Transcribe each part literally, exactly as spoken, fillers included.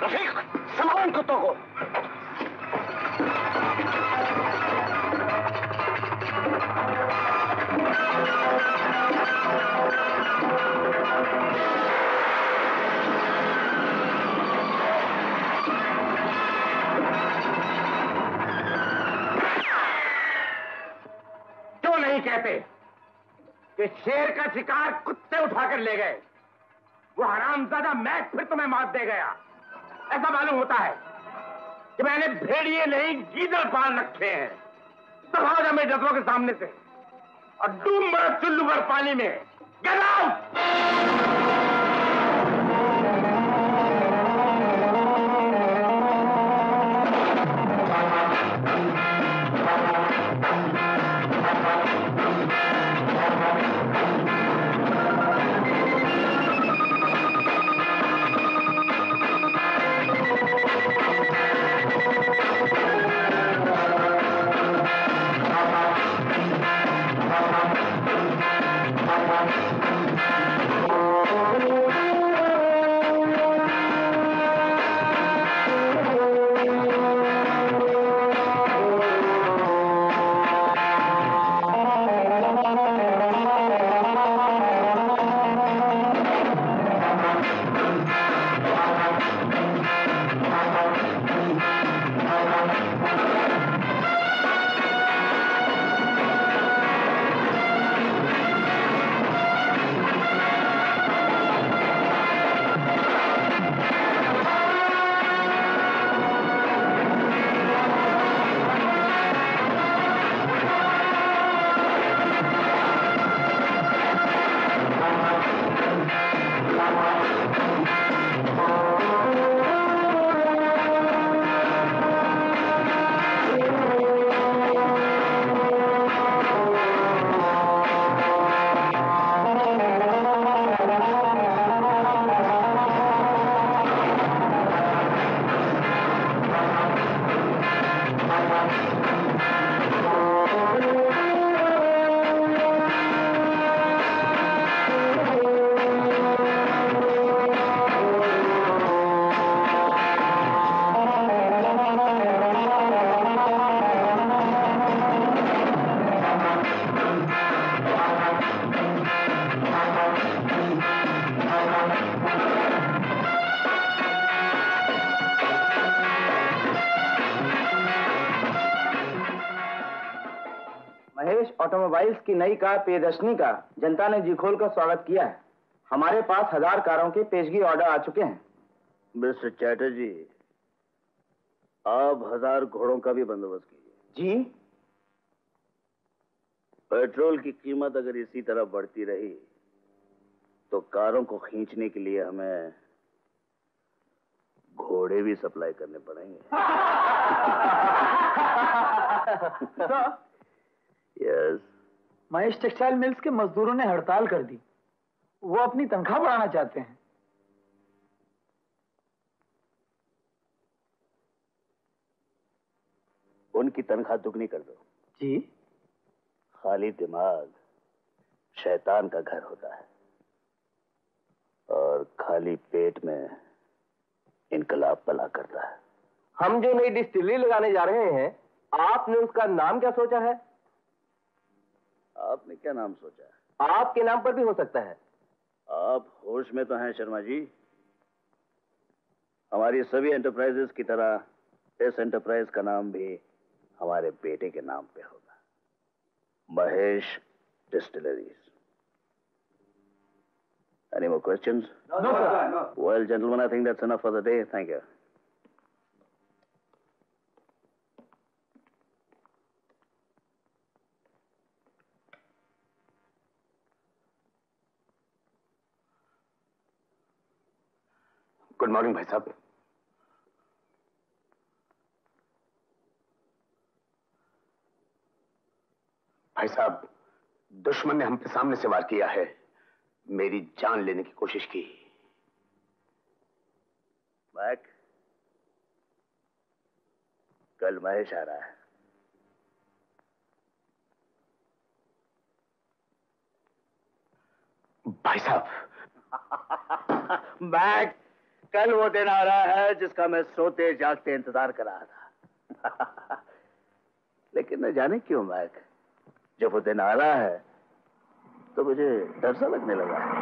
रफीक, संभाल कुत्तों को। क्यों नहीं कहते कि शेर का शिकार कुत्ते उठाकर ले गए? वो हरामजादा मैक फिर तुम्हें मात दे गया। ऐसा मालूम होता है कि मैंने भेड़िए नहीं गीदड़ पाल रखे हैं। दफा जा मेरे जज्बों के सामने से और डूब मरो चुल्लू भर पानी में। Get out! ऑटोमोबाइल्स की नई कार प्रियदर्शनी का जनता ने जी खोल कर स्वागत किया है। हमारे पास हजार कारों के पेशगी ऑर्डर आ चुके हैं। मिस्टर चैटर्जी, आप हजार घोड़ों का भी बंदोबस्त कीजिए। जी? पेट्रोल की कीमत अगर इसी तरह बढ़ती रही तो कारों को खींचने के लिए हमें घोड़े भी सप्लाई करने पड़ेंगे। यस। महेश टेक्सटाइल मिल्स के मजदूरों ने हड़ताल कर दी। वो अपनी तनख्वाह बढ़ाना चाहते हैं। उनकी तनख्वाह दुगनी कर दो। जी? खाली दिमाग शैतान का घर होता है और खाली पेट में इनकलाब पला करता है। हम जो नई डिस्टिलरी लगाने जा रहे हैं, आपने उसका नाम क्या सोचा है? आपने क्या नाम सोचा है? आपके नाम पर भी हो सकता है। आप होश में तो हैं शर्मा जी। हमारी सभी एंटरप्राइजेस की तरह इस एंटरप्राइज का नाम भी हमारे बेटे के नाम पे होगा, Mahesh distilleries. Any more questions? No, no sir. No. Well, gentlemen, I think that's enough for the day. Thank you. Good morning भाई साहब। भाई साहब, दुश्मन ने हम पे सामने से वार किया है, मेरी जान लेने की कोशिश की। मैक, कल महेश आ रहा है। भाई साहब। मैक, कल वो दिन आ रहा है जिसका मैं सोते जागते इंतजार कर रहा था। लेकिन न जाने क्यों मैक, जब वो दिन आ रहा है तो मुझे डर सा लगने लगा है।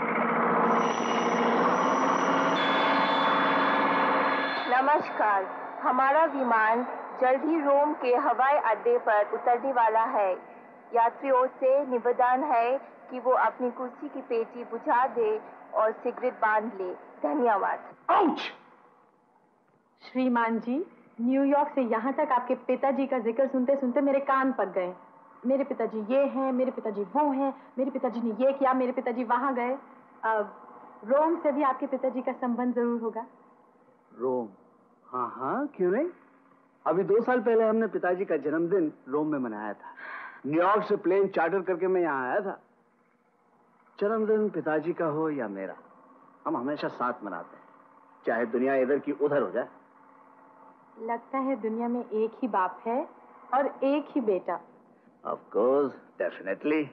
नमस्कार, हमारा विमान जल्द ही रोम के हवाई अड्डे पर उतरने वाला है। यात्रियों से निवेदन है कि वो अपनी कुर्सी की पेटी बुझा दे और सिगरेट बांध ले। धन्यवाद। आउच! श्रीमान जी, न्यूयॉर्क से यहाँ तक आपके पिताजी का जिक्र सुनते सुनते मेरे कान पक गए। मेरे पिताजी ये हैं, मेरे पिताजी वो हैं, मेरे पिताजी ने ये किया, मेरे पिताजी वहाँ गए। अब रोम से भी आपके पिताजी का संबंध जरूर होगा। रोम? हाँ हाँ, क्यों नहीं। अभी दो साल पहले हमने पिताजी का जन्मदिन रोम में मनाया था। न्यूयॉर्क से प्लेन चार्टर करके मैं यहाँ आया था। जन्मदिन पिताजी का हो या मेरा, हम हमेशा साथ मनाते हैं, चाहे दुनिया इधर की उधर हो जाए। लगता है दुनिया में एक ही बाप है और एक ही बेटा। Of course, definitely.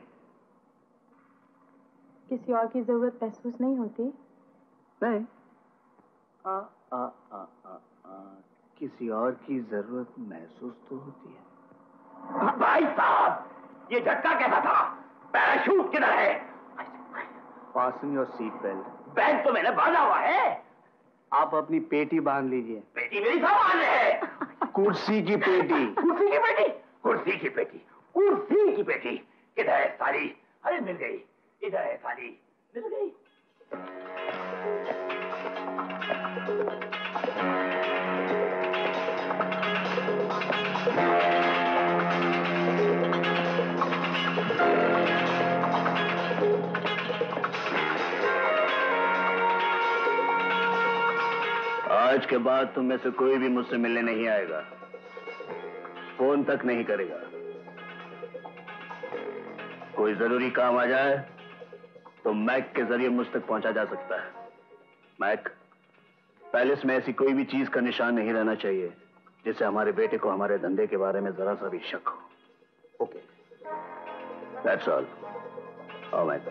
किसी और की जरूरत महसूस नहीं होती? नहीं। आ, आ, आ, आ, आ, किसी और की जरूरत महसूस तो होती है। भाई साहब, ये झटका कैसा था? पैराशूट किधर है? Fasten your seat belt. Bag तो मैंने बांधा हुआ है। आप अपनी पेटी बांध लीजिए। पेटी मेरी सामान है। कुर्सी की पेटी। कुर्सी की पेटी? कुर्सी की पेटी, कुर्सी की पेटी किधर है साली? अरे मिल गई, इधर है साली, मिल गई। आज के बाद तुम में से कोई भी मुझसे मिलने नहीं आएगा, फोन तक नहीं करेगा। कोई जरूरी काम आ जाए तो मैक के जरिए मुझ तक पहुंचा जा सकता है। मैक, पैलेस में ऐसी कोई भी चीज का निशान नहीं रहना चाहिए जिससे हमारे बेटे को हमारे धंधे के बारे में जरा सा भी शक हो। Okay, that's all. आओ मैक।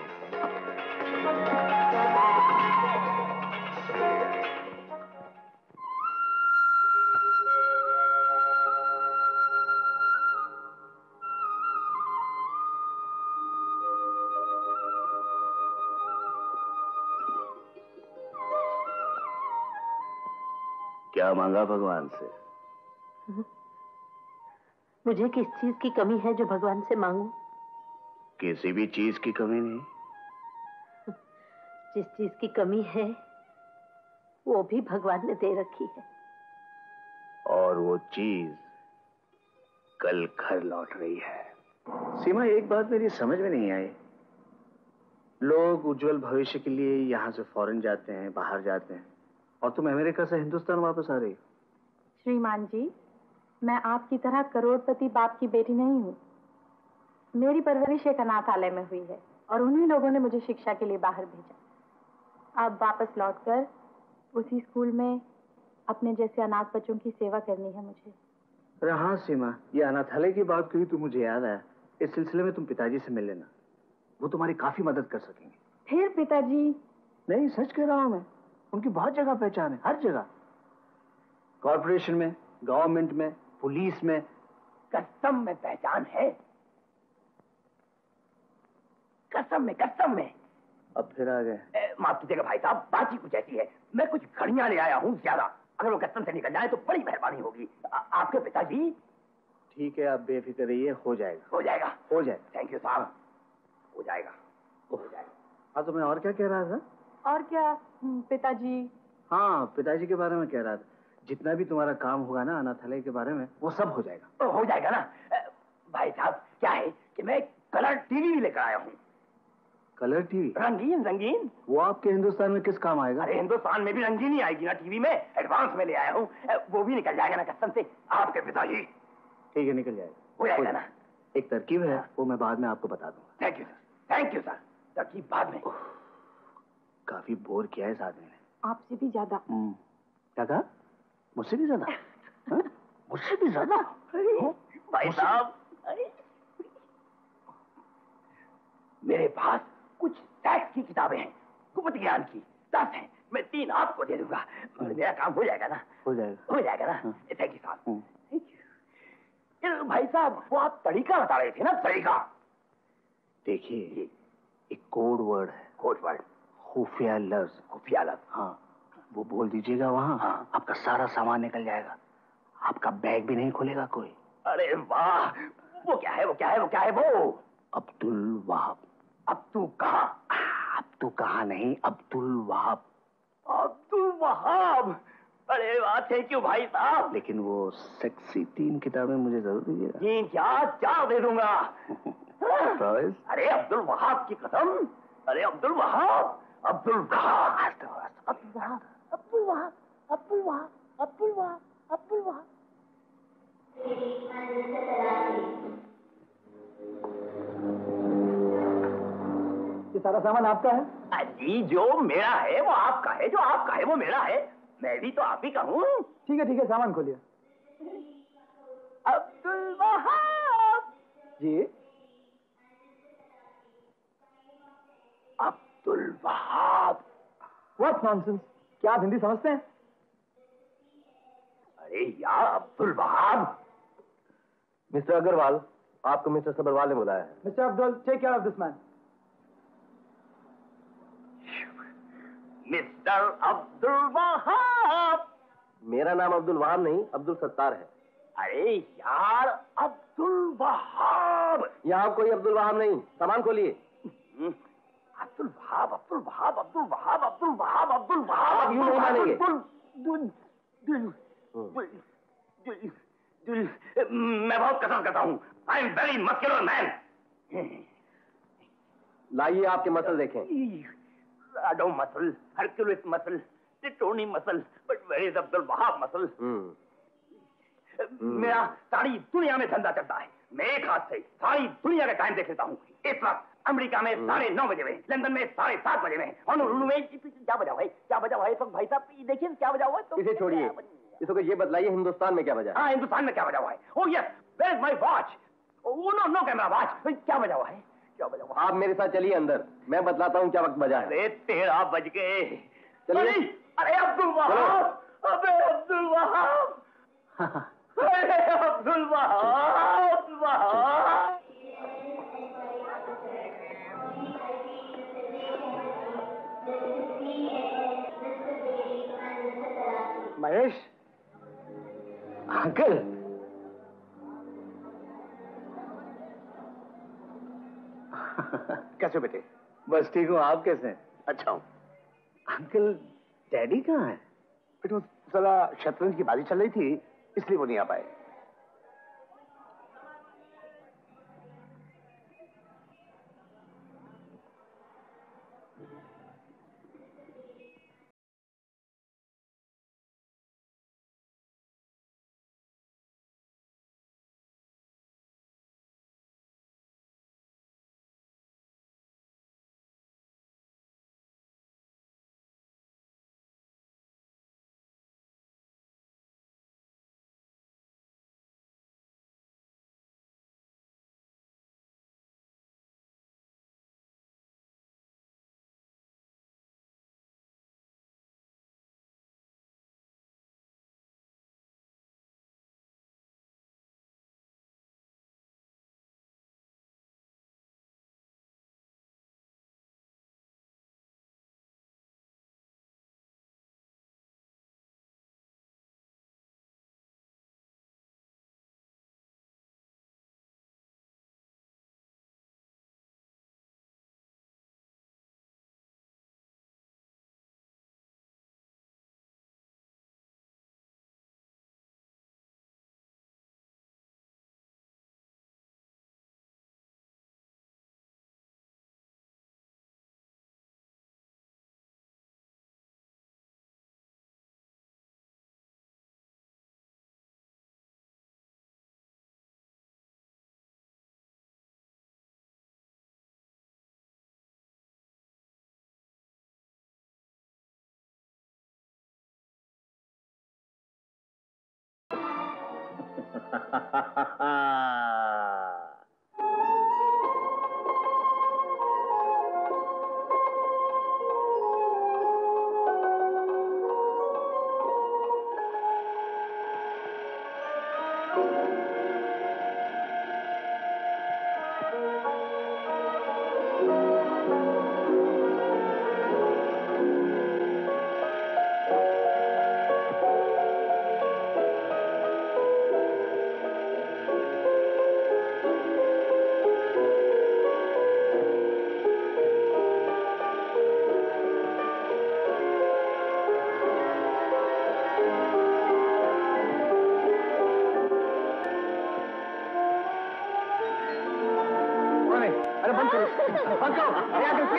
क्या मांगा भगवान से? मुझे किस चीज की कमी है जो भगवान से मांगूं? किसी भी चीज की कमी नहीं। जिस चीज की कमी है वो भी भगवान ने दे रखी है। और वो चीज कल घर लौट रही है। सीमा, एक बात मेरी समझ में नहीं आई। लोग उज्जवल भविष्य के लिए यहाँ से फॉरेन जाते हैं, बाहर जाते हैं, और तुम अमेरिका से हिंदुस्तान वापस आ रही। श्रीमान जी, मैं आपकी तरह करोड़पति बाप की बेटी नहीं हूँ। मेरी परवरिश एक अनाथालय में हुई है और उन्हीं लोगों ने मुझे शिक्षा के लिए बाहर भेजा। अब वापस लौटकर उसी स्कूल में अपने जैसे अनाथ बच्चों की सेवा करनी है मुझे। अरे हाँ सीमा, ये अनाथालय की बात कही तो मुझे याद आया। इस सिलसिले में तुम पिताजी से मिल लेना, वो तुम्हारी काफी मदद कर सकेंगे। फिर पिताजी? नहीं, सच कह रहा हूं मैं। उनकी बहुत जगह पहचान है, हर जगह, कॉर्पोरेशन में, गवर्नमेंट में, पुलिस में। कसम में पहचान है, कसम में, कसम में। अब फिर आ गए। माफ कीजिएगा भाई साहब, बात ही कुछ ऐसी है। मैं कुछ घड़ियां ले आया हूँ ज्यादा, अगर वो कसम से निकल जाए तो बड़ी मेहरबानी होगी। आ, आपके पिताजी? ठीक है, आप बेफिक्र रहिए, हो जाएगा। हो जाएगा, हो जाएगा। थैंक यू साहब, हो जाएगा, हो जाएगा। हाँ, तो मैं और क्या कह रहा था? और क्या पिताजी? हाँ, पिताजी के बारे में कह रहा था, जितना भी तुम्हारा काम होगा ना अनाथालय के बारे में, वो सब हो जाएगा। तो हो जाएगा ना भाई साहब। क्या है कि मैं कलर टीवी भी लेकर आया हूँ। Colour TV? रंगीन रंगीन। वो आपके हिंदुस्तान में किस काम आएगा? अरे हिंदुस्तान में भी रंगीन ही आएगी ना टीवी में। एडवांस में ले आया हूँ, वो भी निकल जाएगा ना कसम से आपके पिताजी। ठीक है, निकल जाएगा। हो जाएगा ना। एक तरकीब है, वो मैं बाद में आपको बता दूंगा। Thank you sir, thank you sir. तरकीब बाद में। काफी बोर किया है इस आदमी ने। आपसे भी ज्यादा। क्या कहा? मुझसे भी ज्यादा? मुझसे भी ज्यादा? भाई साहब, मेरे पास कुछ टैक्स की किताबें हैं, गुप्त ज्ञान की, दस हैं। मैं तीन आपको दे दूंगा। मेरा काम हो जाएगा ना? हो जाएगा। हो जाएगा ना? थैंक यू साहब, थैंक यू। भाई साहब, वो आप तरीका बता रहे थे ना, तरीका। देखिए, एक कोड वर्ड है। Code word? खुफिया लफ्ज। खुफिया लफ्ज? हाँ, वो बोल दीजिएगा वहाँ। हाँ। आपका सारा सामान निकल जाएगा, आपका बैग भी नहीं खोलेगा कोई। अरे वाह, वो क्या है, वो क्या है, वो क्या है वो? अब्दुल वहाब। अब्दुल कहाँ? अब्दुल कहाँ नहीं, अब्दुल वहाब। अब्दुल वहाब, अरे वाह, थैंक यू भाई साहब। लेकिन वो सेक्सी तीन किताबें मुझे जरूर दीजिएगा। तीन क्या, चार दे दूंगा। अरे अब्दुल वहाब की कसम, अरे अब्दुल वहाब, अब्दुल वहाब, अब्दुल वहाब, अब्दुल वहाब, अब्दुल वहाब, अब्दुल वहाब, अब्दुल वहाब। ये सारा सामान आपका है? जी, जो मेरा है वो आपका है, जो आपका है वो मेरा है। मैं भी तो आप ही का हूँ। ठीक है ठीक है, सामान खोलिए। अब्दुल वहाब जी। अब्दुल वहाब। व्हाट नॉनसेंस, क्या आप हिंदी समझते हैं? अरे यार, अब्दुल वहाब। मिस्टर अग्रवाल, आपको मिस्टर सबरवाल ने बुलाया है। Mister Abdul, take care of this man. Mister Abdul Wahab. मेरा नाम अब्दुल वहाब नहीं, अब्दुल सत्तार है। अरे यार, अब्दुल वहाब। यहाँ कोई अब्दुल वहाब नहीं, सामान खोलिए। अब्दुल वहाब, अब्दुल वहाब, अब्दुल वहाब, अब्दुल वहाब, अब्दुल वहाब। आप यूं नहीं मानेंगे। मैं बहुत कसम करता हूँ, I am very muscular man. लाइए आपके मसल देखें। Rado muscle, Hercules muscle, Titoni muscle, but where is Abdul Wahab muscle? मेरा सारी दुनिया में धंधा चलता है। मैं एक हाथ से सारी दुनिया का टाइम देख लेता हूँ। इस वक्त अमेरिका में साढ़े नौ बजे में, लंदन में साढ़े सात बजे में, होनोलुलु में क्या बजा है, क्या बजा है? तो भाई साहब देखिए क्या बजा हुआ है। तो इसे छोड़िए, इसको ये बतलाइए हिंदुस्तान में क्या बजा है? हाँ, हिंदुस्तान में क्या बजा हुआ है? Oh yes, where is my watch? Oh no no camera watch. क्या बजा हुआ है, क्या बजा हुआ है? आप मेरे साथ चलिए अंदर, मैं बतलाता हूँ क्या वक्त बजा है। अरे तेरह बज गए। चलिए। अरे अब्दुल वहाब, अबे अब्दुल वहाब, अरे अब्दुल वहाब, वहाब। महेश, अंकल। कैसे बेटे? बस ठीक हूँ, आप कैसे हैं? अच्छा हूँ। अंकल, डैडी कहाँ है? बेटे वो साला शतरंज की बाजी चल रही थी, इसलिए वो नहीं आ पाए।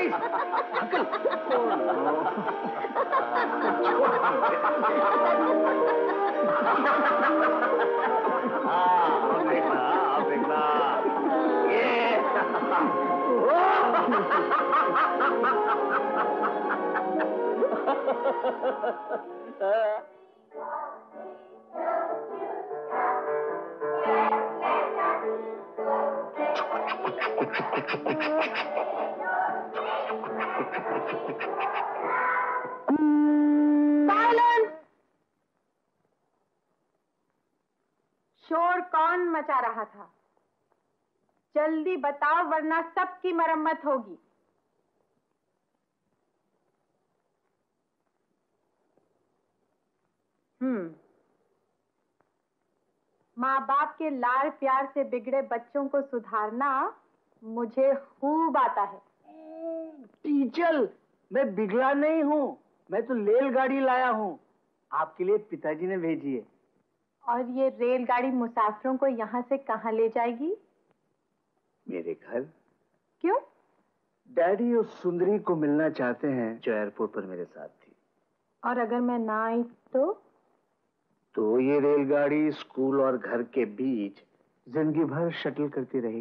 Please uncle. हाँ, देखना, आप देखना। ये शोर कौन मचा रहा था? जल्दी बताओ वरना सबकी मरम्मत होगी। हम्म माँ बाप के लाड़ प्यार से बिगड़े बच्चों को सुधारना मुझे खूब आता है। टीचर, मैं बिगड़ा नहीं हूँ, मैं तो रेलगाड़ी लाया हूँ, आपके लिए पिताजी ने भेजी है। और ये रेलगाड़ी मुसाफिरों को यहाँ से कहाँ ले जाएगी? मेरे घर। क्यों? डैडी उस सुंदरी को मिलना चाहते हैं जो एयरपोर्ट पर मेरे साथ थी। और अगर मैं ना आई तो? तो ये रेलगाड़ी स्कूल और घर के बीच जिंदगी भर शटल करती रहेगी।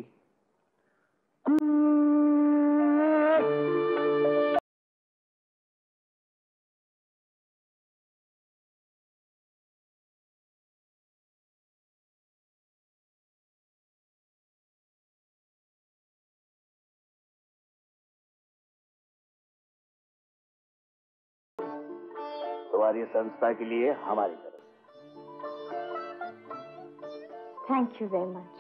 तुम्हारी संस्था के लिए हमारी तरफ थैंक यू वेरी मच।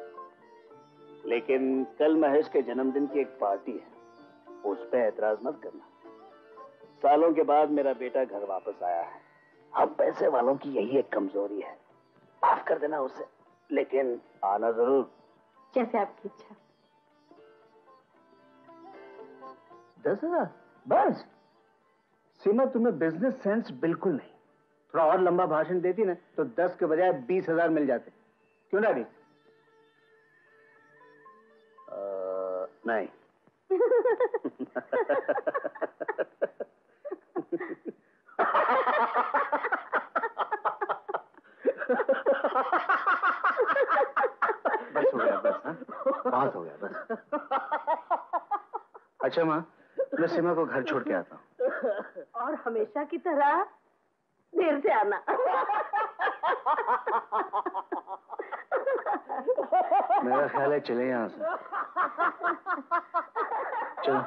लेकिन कल महेश के जन्मदिन की एक पार्टी है, उस पर ऐतराज मत करना। सालों के बाद मेरा बेटा घर वापस आया है। हम पैसे वालों की यही एक कमजोरी है, माफ कर देना उसे, लेकिन आना जरूर। जैसे आपकी इच्छा। दस हजार बस? सीमा, तुम्हें बिजनेस सेंस बिल्कुल नहीं। थोड़ा और लंबा भाषण देती ना तो दस के बजाय बीस हजार मिल जाते। क्यों डैडी? नहीं। बस हो गया, बस। हाँ, बहुत हो गया, बस। अच्छा माँ, मैं सीमा को घर छोड़ के आता हूँ। और हमेशा की तरह देर से आना। मेरा ख्याल है चले यहाँ से। चलो।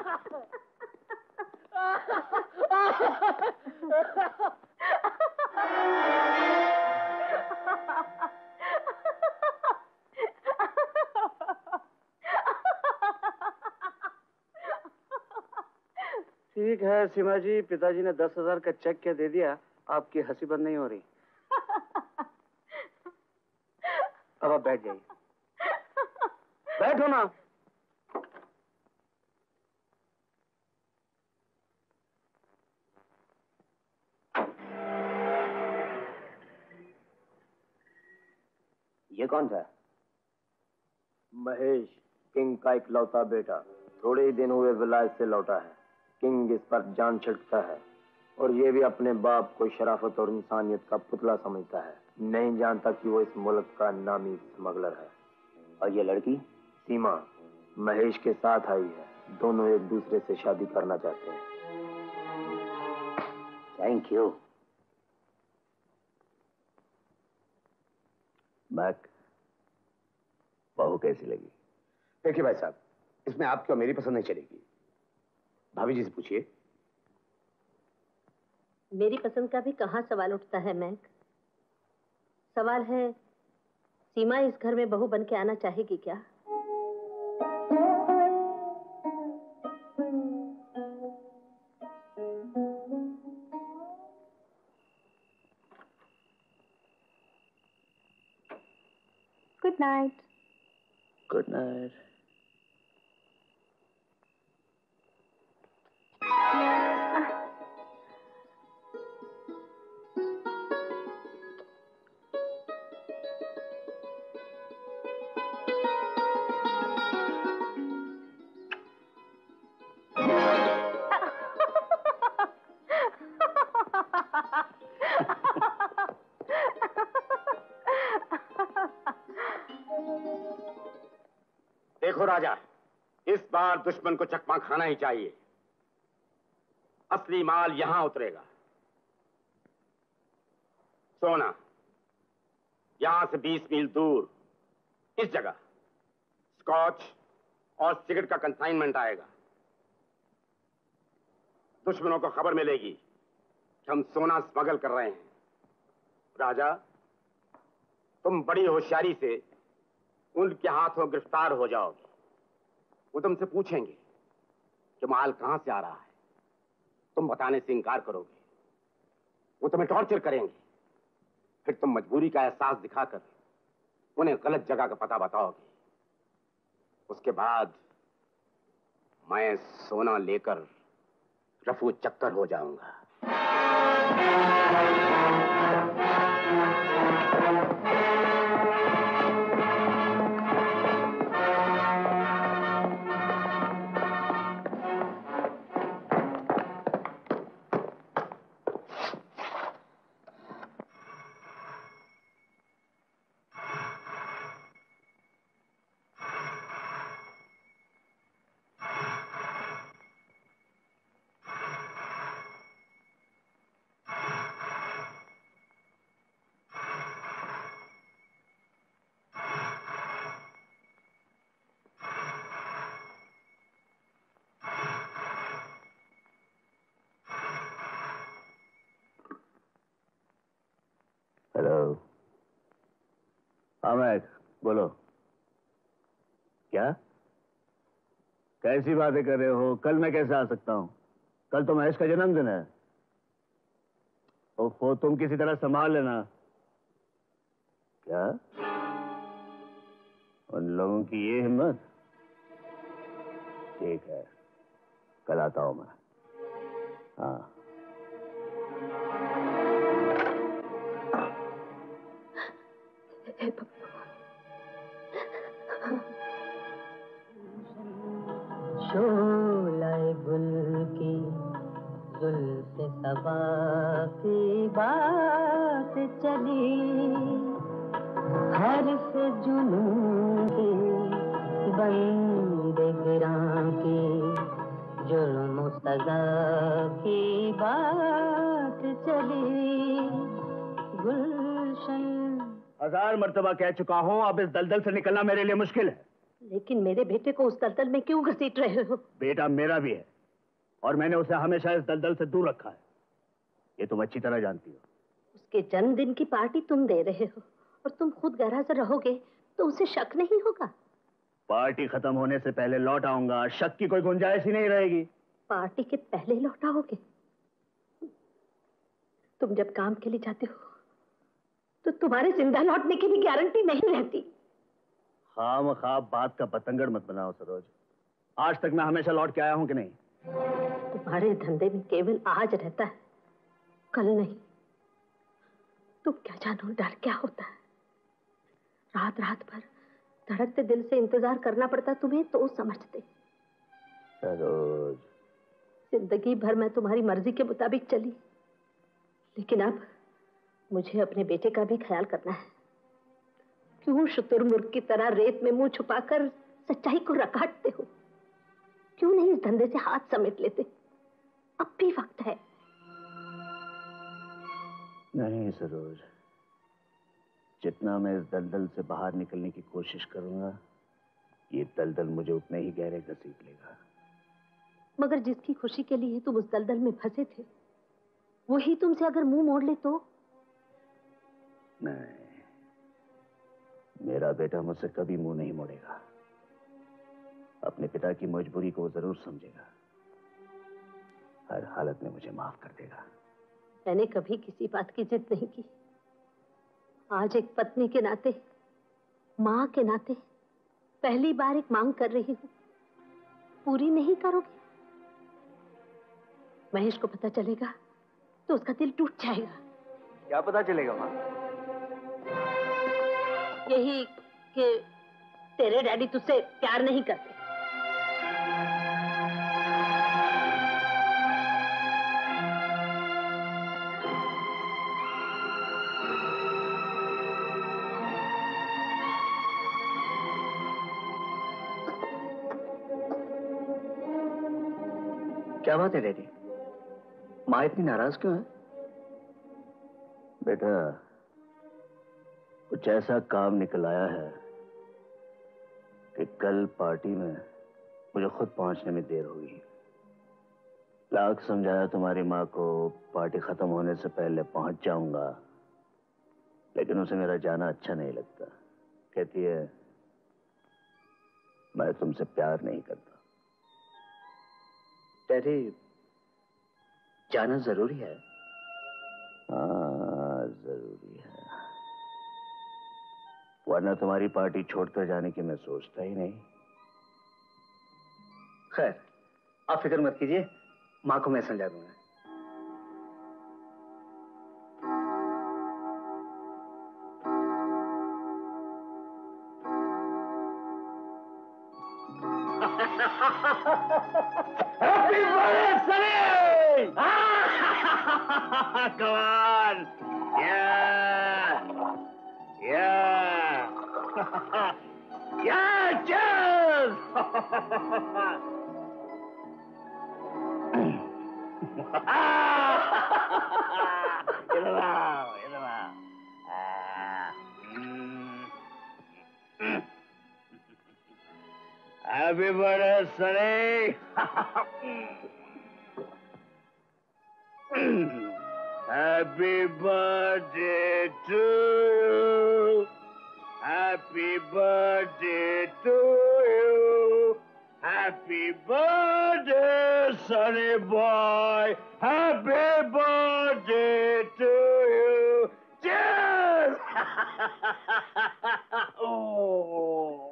ठीक है सीमा जी, पिताजी ने दस हजार का चेक क्या दे दिया, आपकी हंसी बंद नहीं हो रही। अब आप बैठ जाइए। बैठो ना। ये कौन था? महेश, किंग का इकलौता बेटा, थोड़े ही दिन हुए विलायत से लौटा है। किंग इस पर जान छिड़कता है और ये भी अपने बाप को शराफत और इंसानियत का पुतला समझता है। नहीं जानता कि वो इस मुल्क का नामी स्मगलर है। और ये लड़की? सीमा महेश के साथ आई है। दोनों एक दूसरे से शादी करना चाहते हैं। Thank you. मैक, बहू कैसी लगी? देखिए भाई साहब, इसमें आपकी और मेरी पसंद नहीं चलेगी। भाभी जी से पूछिए। मेरी पसंद का भी कहाँ सवाल उठता है मैक? सवाल है, सीमा इस घर में बहू बन के आना चाहेगी क्या? Good night. Good night. Yeah. देखो राजा, इस बार दुश्मन को चकमा खाना ही चाहिए। असली माल यहां उतरेगा। सोना यहां से बीस मील दूर इस जगह स्कॉच और सिगरेट का कंसाइनमेंट आएगा। दुश्मनों को खबर मिलेगी कि हम सोना स्मगल कर रहे हैं। राजा, तुम बड़ी होशियारी से उनके हाथों गिरफ्तार हो जाओगे। वो तुमसे पूछेंगे कि माल कहां से आ रहा है, तुम बताने से इनकार करोगे। वो तुम्हें टॉर्चर करेंगे, फिर तुम मजबूरी का एहसास दिखाकर उन्हें गलत जगह का पता बताओगे। उसके बाद मैं सोना लेकर रफू चक्कर हो जाऊंगा। हेलो। हाँ मैक, बोलो। क्या? कैसी बातें कर रहे हो? कल मैं कैसे आ सकता हूँ? कल तो महेश का जन्मदिन है। ओहो, तुम किसी तरह संभाल लेना। क्या? उन लोगों की ये हिम्मत? ठीक है, कल आता हूँ मैं। हाँ। शोलाए गुल की जुल्फ़े सबा की बात चली, हर्फ जुनून की बंदे गिरां की जुल्म सजा की बात चली। गुलशन हजार मर्तबा कह चुका हूं, अब इस दलदल से निकलना मेरे लिए मुश्किल है। लेकिन मेरे बेटे को उस दलदल में क्यों घसीट रहे हो? बेटा मेरा भी है और मैंने उसे हमेशा इस दलदल से दूर रखा है, ये तुम अच्छी तरह जानती हो। उसके जन्मदिन की पार्टी तुम दे रहे हो और तुम खुद गैरहाजिर रहोगे तो उसे शक नहीं होगा? पार्टी खत्म होने से पहले लौट आऊंगा, शक की कोई गुंजाइश ही नहीं रहेगी। पार्टी के पहले लौट आओगे? तुम जब काम के लिए जाते हो तो तुम्हारे जिंदा लौटने की भी गारंटी नहीं रहती। खाम खाब बात का पतंगड़ मत बनाओ सरोज। आज तक मैं हमेशा लौट के आया हूं कि नहीं? तुम्हारे धंधे में केवल आज रहता है, कल नहीं। तुम क्या जानो डर क्या होता है। रात रात भर धड़कते दिल से इंतजार करना पड़ता तुम्हें तो समझते। सरोज, जिंदगी भर मैं तुम्हारी मर्जी के मुताबिक चली, लेकिन अब मुझे अपने बेटे का भी ख्याल करना है। क्यों शुतुरमुर्ग की तरह रेत में मुंह छुपाकर सच्चाई को रकाटते हो? क्यों नहीं इस धंधे से हाथ समेट लेते? अब भी वक्त है। नहीं सरोज, जितना मैं इस दलदल से बाहर निकलने की कोशिश करूंगा, ये दलदल मुझे उतने ही गहरे घसीट लेगा। मगर जिसकी खुशी के लिए तुम उस दलदल में फंसे थे, वही तुमसे अगर मुंह मोड़ ले तो? नहीं, मेरा बेटा मुझसे कभी मुंह नहीं मोड़ेगा। अपने पिता की मजबूरी को जरूर समझेगा, हर हालत में मुझे माफ कर देगा। मैंने कभी किसी बात की जिद नहीं की। आज एक पत्नी के नाते, मां के नाते पहली बार एक मांग कर रही हूं। पूरी नहीं करोगे? महेश को पता चलेगा तो उसका दिल टूट जाएगा। क्या पता चलेगा मां? यही कि तेरे डैडी तुझसे प्यार नहीं करते। क्या बात है डैडी? माँ इतनी नाराज क्यों है? बेटा, कुछ ऐसा काम निकल आया है कि कल पार्टी में मुझे खुद पहुंचने में देर होगी। लाख समझाया तुम्हारी माँ को पार्टी खत्म होने से पहले पहुंच जाऊंगा, लेकिन उसे मेरा जाना अच्छा नहीं लगता। कहती है मैं तुमसे प्यार नहीं करता। डैडी, जाना जरूरी है। हाँ, जरूरी है, वरना तुम्हारी पार्टी छोड़कर जाने की मैं सोचता ही नहीं। खैर, आप फिक्र मत कीजिए, माँ को मैं समझा दूंगा। Happy birthday, Sunny! Come on! Yeah! Yeah! Yeah! Cheers! Ilan lang, ilan lang. Ah, mm, mm. Happy birthday, Sunny! Happy birthday to you. Happy birthday to you. Happy birthday, Sunny boy. Happy birthday to you. Cheers! Oh.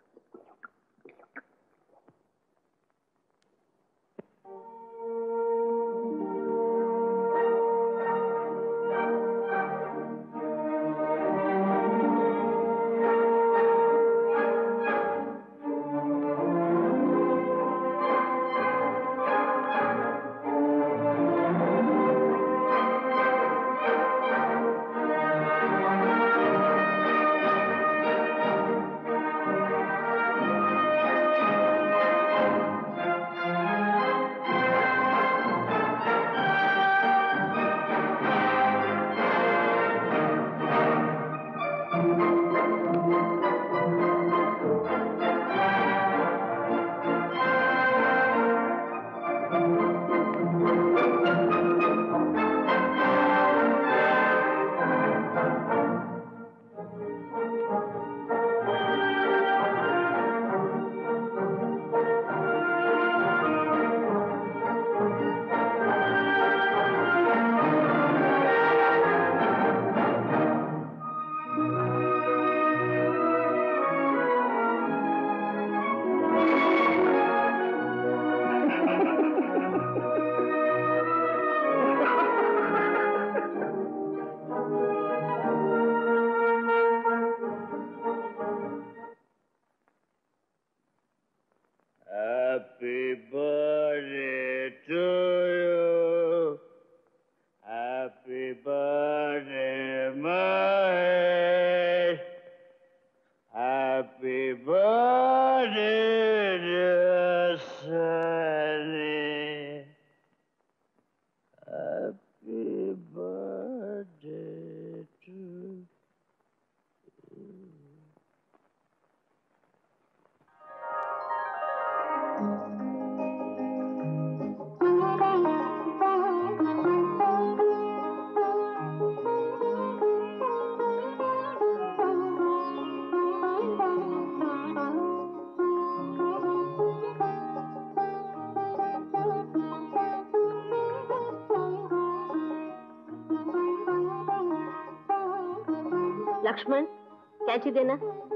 Happy birthday to you. Happy birthday, my. Happy birthday, dear Sunny. Happy birthday to you. Lakshman, कैची देना।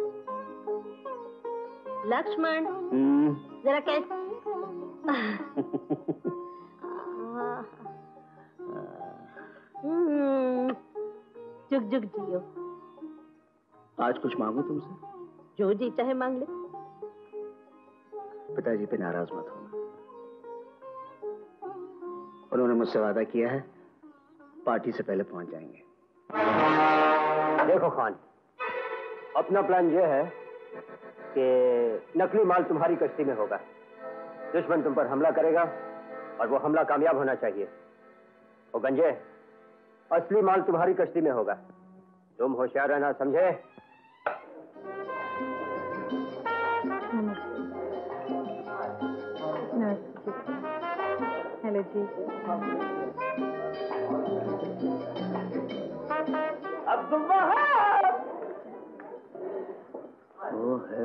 लक्ष्मण, जरा catch. जुग जुग जियो। आज कुछ मांगू तुमसे? जो जी चाहे मांग ले। पिताजी पे नाराज मत होना, उन्होंने मुझसे वादा किया है पार्टी से पहले पहुंच जाएंगे। देखो खान, अपना प्लान यह है कि नकली माल तुम्हारी कश्ती में होगा, दुश्मन तुम पर हमला करेगा, और वो हमला कामयाब होना चाहिए। ओ गंजे, असली माल तुम्हारी कश्ती में होगा, तुम होशियार रहना, समझे? हेलो जी। अब्दुल वहाब। वो है।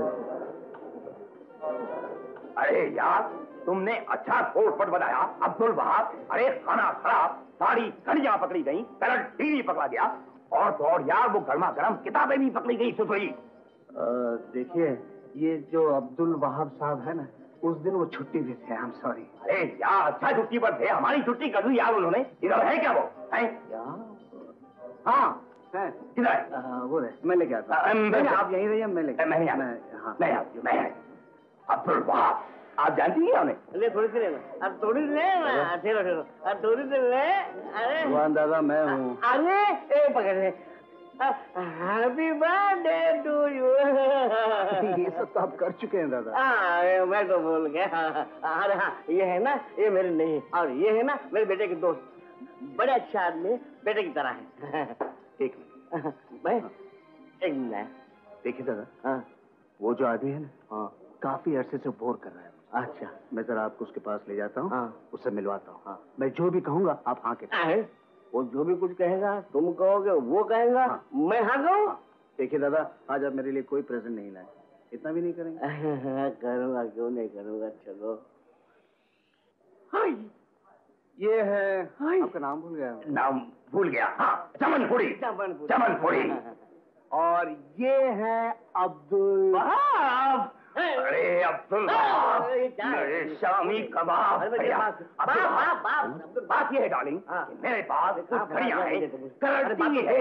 अरे यार, तुमने अच्छा कोट बनाया अब्दुल वहाब। अरे खाना खराब, सारी घड़ियां पकड़ी गई, कलर टीवी पकड़ा गया, और तो और यार वो गर्मा गर्म किताबें भी पकड़ी गई सुसुई। देखिए, ये जो अब्दुल वहाब साहब है ना, उस दिन वो छुट्टी पे थे। I am sorry. अरे यार, अच्छा छुट्टी पर थे, हमारी छुट्टी कर दी यार उन्होंने। इधर है क्या वो? है? हाँ है। किधर है? वो रहे, मैं लेके आता हूँ। आप यहीं रहिए, मैं लेके। मैं मैं हाँ मैं मैं अब्दुल वहाब, आप जानती हैं उन्हें? ले थोड़ी सी लेना, अब थोड़ी सी लेना, ठहरो ठहरो, अब थोड़ी सी ले। अरे भगवान दादा, मैं हूँ। अरे ए पकड़ ले। Happy birthday to you. ये सब तो आप कर चुके हैं दादा। हाँ, मैं तो भूल गया। अरे हाँ, ये है ना, ये मेरे नहीं, और ये है ना मेरे बेटे के दोस्त, बड़े अच्छे आदमी, बेटे की तरह है। एक मिनट मैं एक मिनट। देखिए दादा, हाँ वो जो आदमी है ना, हाँ काफी अरसे से बोर कर रहा है। अच्छा, मैं जरा आपको उसके पास ले जाता हूँ। हाँ। उससे मिलवाता हूँ। हाँ। मैं जो भी कहूँगा आप हाँ के। अरे वो जो भी कुछ कहेगा तुम कहोगे, वो कहेगा हाँ। मैं हाँ कहूँ। हाँ। देखिए दादा, आज आप मेरे लिए कोई प्रेजेंट नहीं लाए, इतना भी नहीं करेंगे? करूँगा, क्यों नहीं करूँगा, चलो। हाय, ये है। आपका नाम भूल गया? नाम भूल गया। हाँ, चमनपुरी। चमनपुरी। चमनपुरी। और ये है अब्दुल वहाब। अरे अब्दुल वहाब, मेरे शामी कबाब। बाप बाप बाप बात ये है डार्लिंग, मेरे पास कुछ घड़ियां हैं, कलर टीवी है।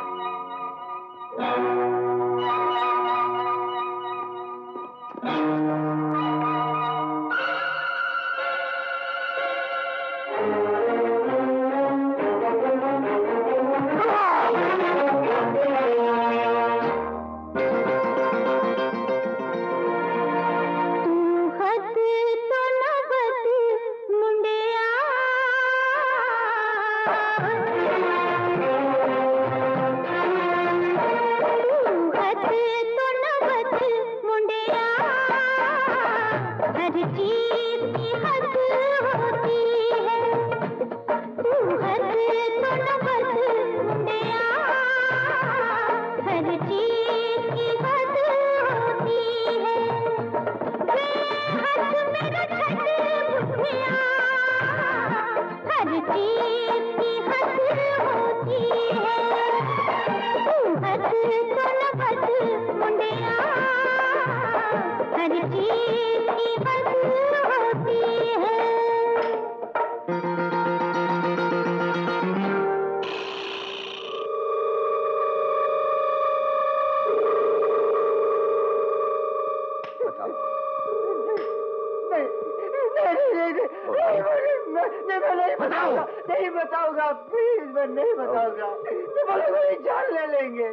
नहीं बताऊंगा, प्लीज मैं नहीं बताऊंगा, तो बोले मेरी जान ले लेंगे।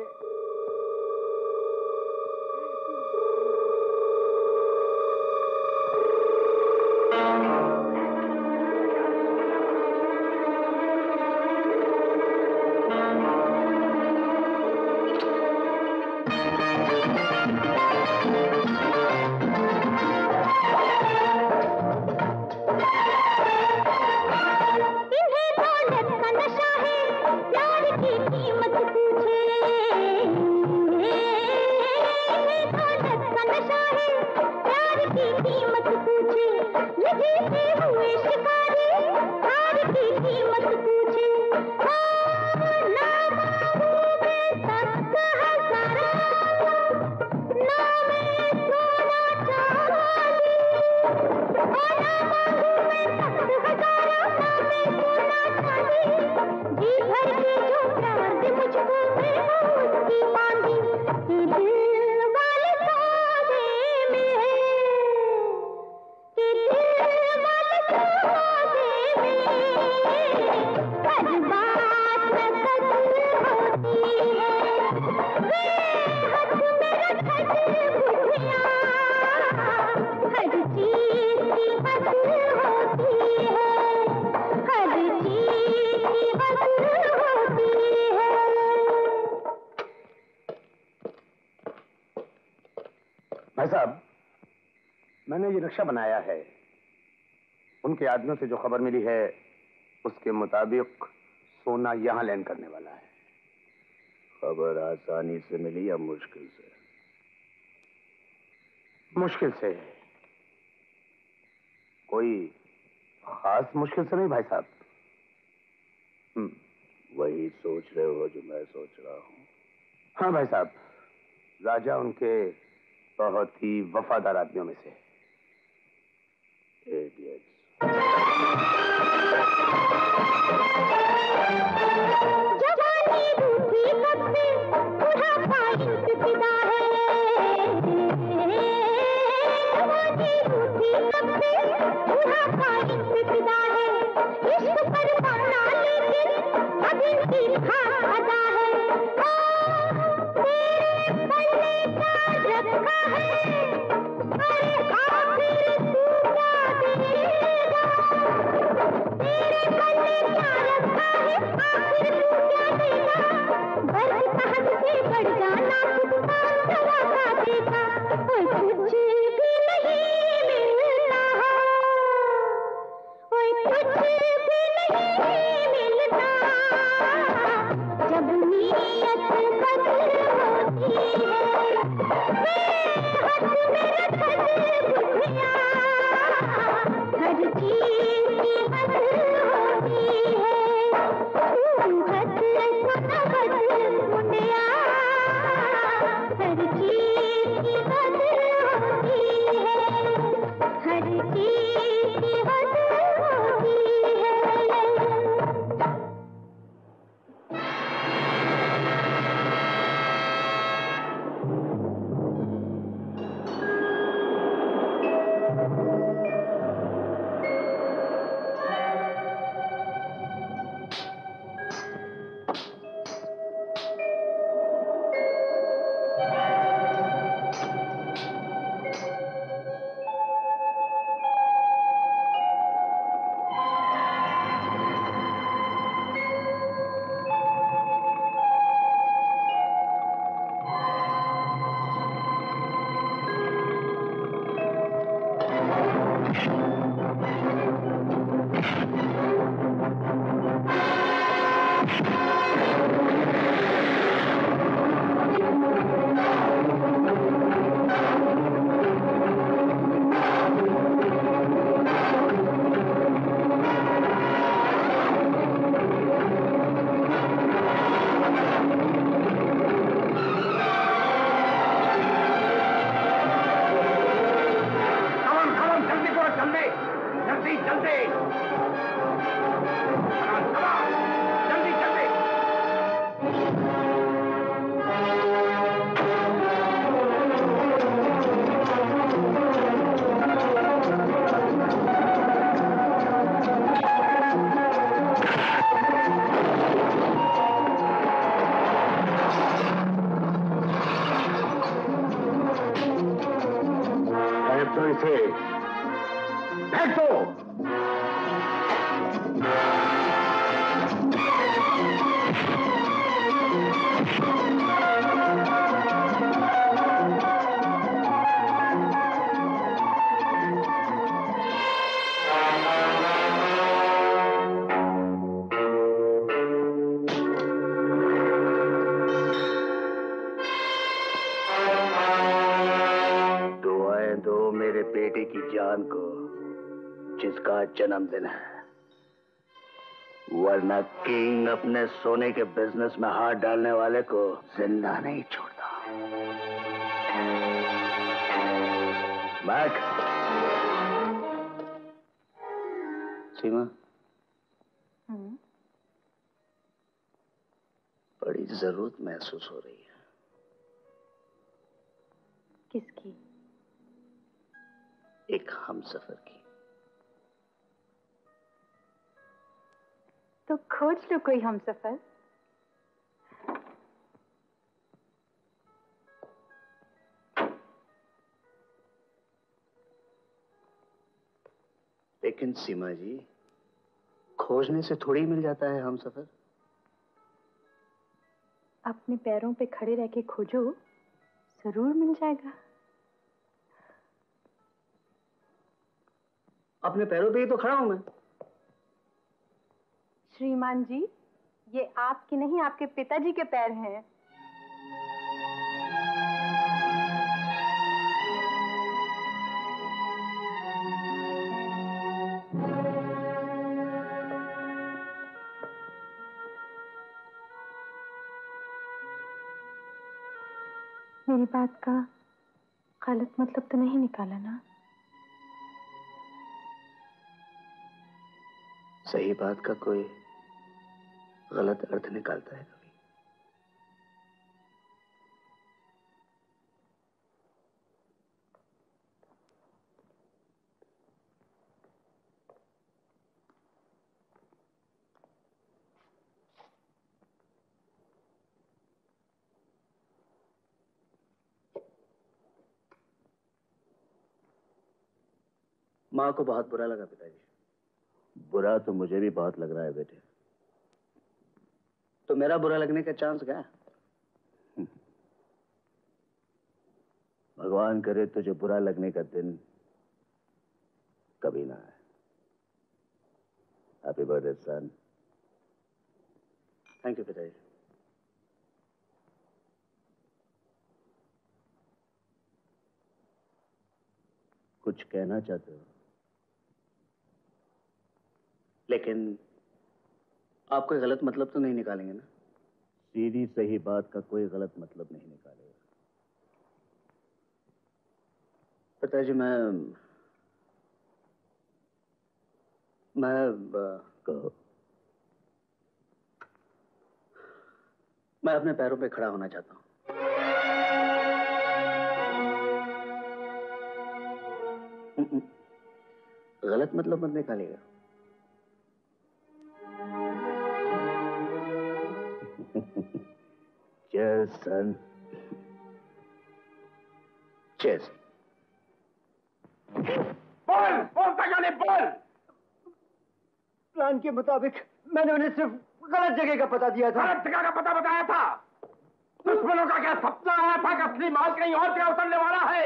इन्हें दौलत का नशा है, प्यार की कीमत पूछे। भाई साहब, मैंने ये नक्शा बनाया है। उनके आदमियों से जो खबर मिली है उसके मुताबिक सोना यहां लैंड करने वाला है। खबर आसानी से मिली या मुश्किल से? मुश्किल से। कोई खास मुश्किल से नहीं भाई साहब। हम्म, वही सोच रहे हो जो मैं सोच रहा हूं? हाँ भाई साहब, राजा उनके बहुत ही वफादार आदमियों में से। Idiots. जवानी रूठी कब से बुढ़ापा इंतज़ार है। जवानी रूठी कब से बुढ़ापा इंतज़ार है। इश्क पर पाना लेकिन अब इनकी खास अदा है। तेरे पल्ले क्या रखा है, अरे आखिर तू क्या देगा। तेरे पल्ले क्या रखा है, आखिर तू क्या देगा। बर्फ तहत से बढ़ जाना तुझका दवा का देगा। ओए कुछ भी नहीं मिलता, ओए कुछ भी नहीं मिलता। जब नीयत बदल होती है, बेहद मेरा धन बुझिया। हर चीज की हद होती है। तू हद सुना बद मुंडिया। हर चीज की हद होती है। हर चीज की हद होती है। जिसका जन्मदिन है, वरना किंग अपने सोने के बिजनेस में हाथ डालने वाले को जिंदा नहीं छोड़ता। मैक, सीमा, बड़ी जरूरत महसूस हो रही है। किसकी? एक हमसफर की। तो खोज लो कोई हमसफर। लेकिन सीमा जी, खोजने से थोड़ी मिल जाता है हमसफर। अपने पैरों पे खड़े रह के खोजो, जरूर मिल जाएगा। अपने पैरों पे ही तो खड़ा हूं मैं। श्रीमान जी, ये आपके नहीं आपके पिताजी के पैर हैं। मेरी बात का गलत मतलब तो नहीं निकाला ना? सही बात का कोई गलत अर्थ निकालता है कभी? माँ को बहुत बुरा लगा पिताजी। बुरा तो मुझे भी बहुत लग रहा है बेटे। तो मेरा बुरा लगने का चांस क्या? भगवान करे तुझे बुरा लगने का दिन कभी ना आए। Happy birthday son. Thank you पिताजी। कुछ कहना चाहते हो? लेकिन आप कोई गलत मतलब तो नहीं निकालेंगे ना? सीधी सही बात का कोई गलत मतलब नहीं निकालेगा। पिताजी मैं मैं कहो। मैं अपने पैरों पे खड़ा होना चाहता हूँ। गलत मतलब मत निकालिएगा। Cheers, son. Cheers. बोल, बोलता क्यों नहीं? बोल। प्लान के मुताबिक मैंने उन्हें सिर्फ गलत जगह का पता दिया था। गलत जगह का पता बताया था? दुश्मनों का क्या सपना आया था कि असली माल कहीं और क्या उतरने वाला है?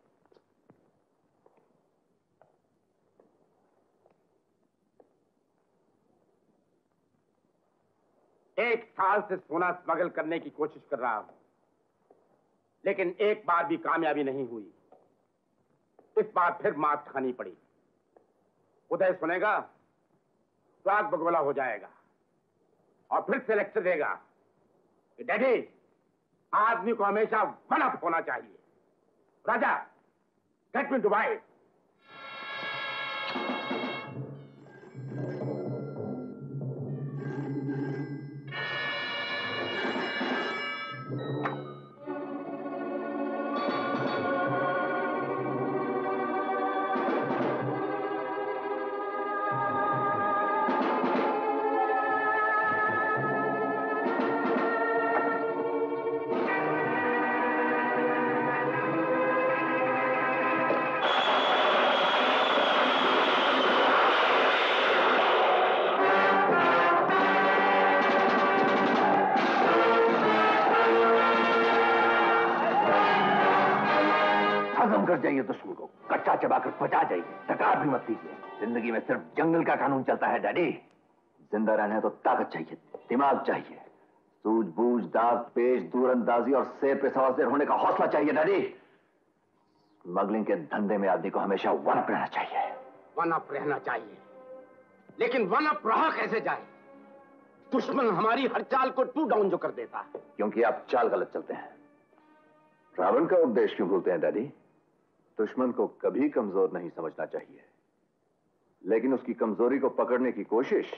एक साल से सोना स्मगल करने की कोशिश कर रहा हूं, लेकिन एक बार भी कामयाबी नहीं हुई। इस बार फिर मात खानी पड़ी। उदय सुनेगा तो आग बगोला हो जाएगा और फिर से लेक्चर देगा कि डैडी, आदमी को हमेशा वन अप होना चाहिए। Raja, get me Dubai. कर जाइए दुश्मन को, कच्चा चबाकर पचा जाइए, तकरार भी मत कीजिए। जिंदगी में सिर्फ जंगल का कानून चलता है डैडी। जिंदा रहना है तो ताकत चाहिए, दिमाग चाहिए, सूझबूझ, दाग पेश, दूरंदाजी और शेर पे सवार होने का हौसला चाहिए डैडी। स्मगलिंग के धंधे में आदमी को हमेशा वन अप रहना चाहिए। वन अप रहना चाहिए, लेकिन वन अप रहा कैसे जाए? दुश्मन हमारी हर चाल को टू डाउन जो कर देता है। क्योंकि आप चाल गलत चलते हैं। रावण का उपदेश क्यों भूलते हैं डैडी? दुश्मन को कभी कमजोर नहीं समझना चाहिए, लेकिन उसकी कमजोरी को पकड़ने की कोशिश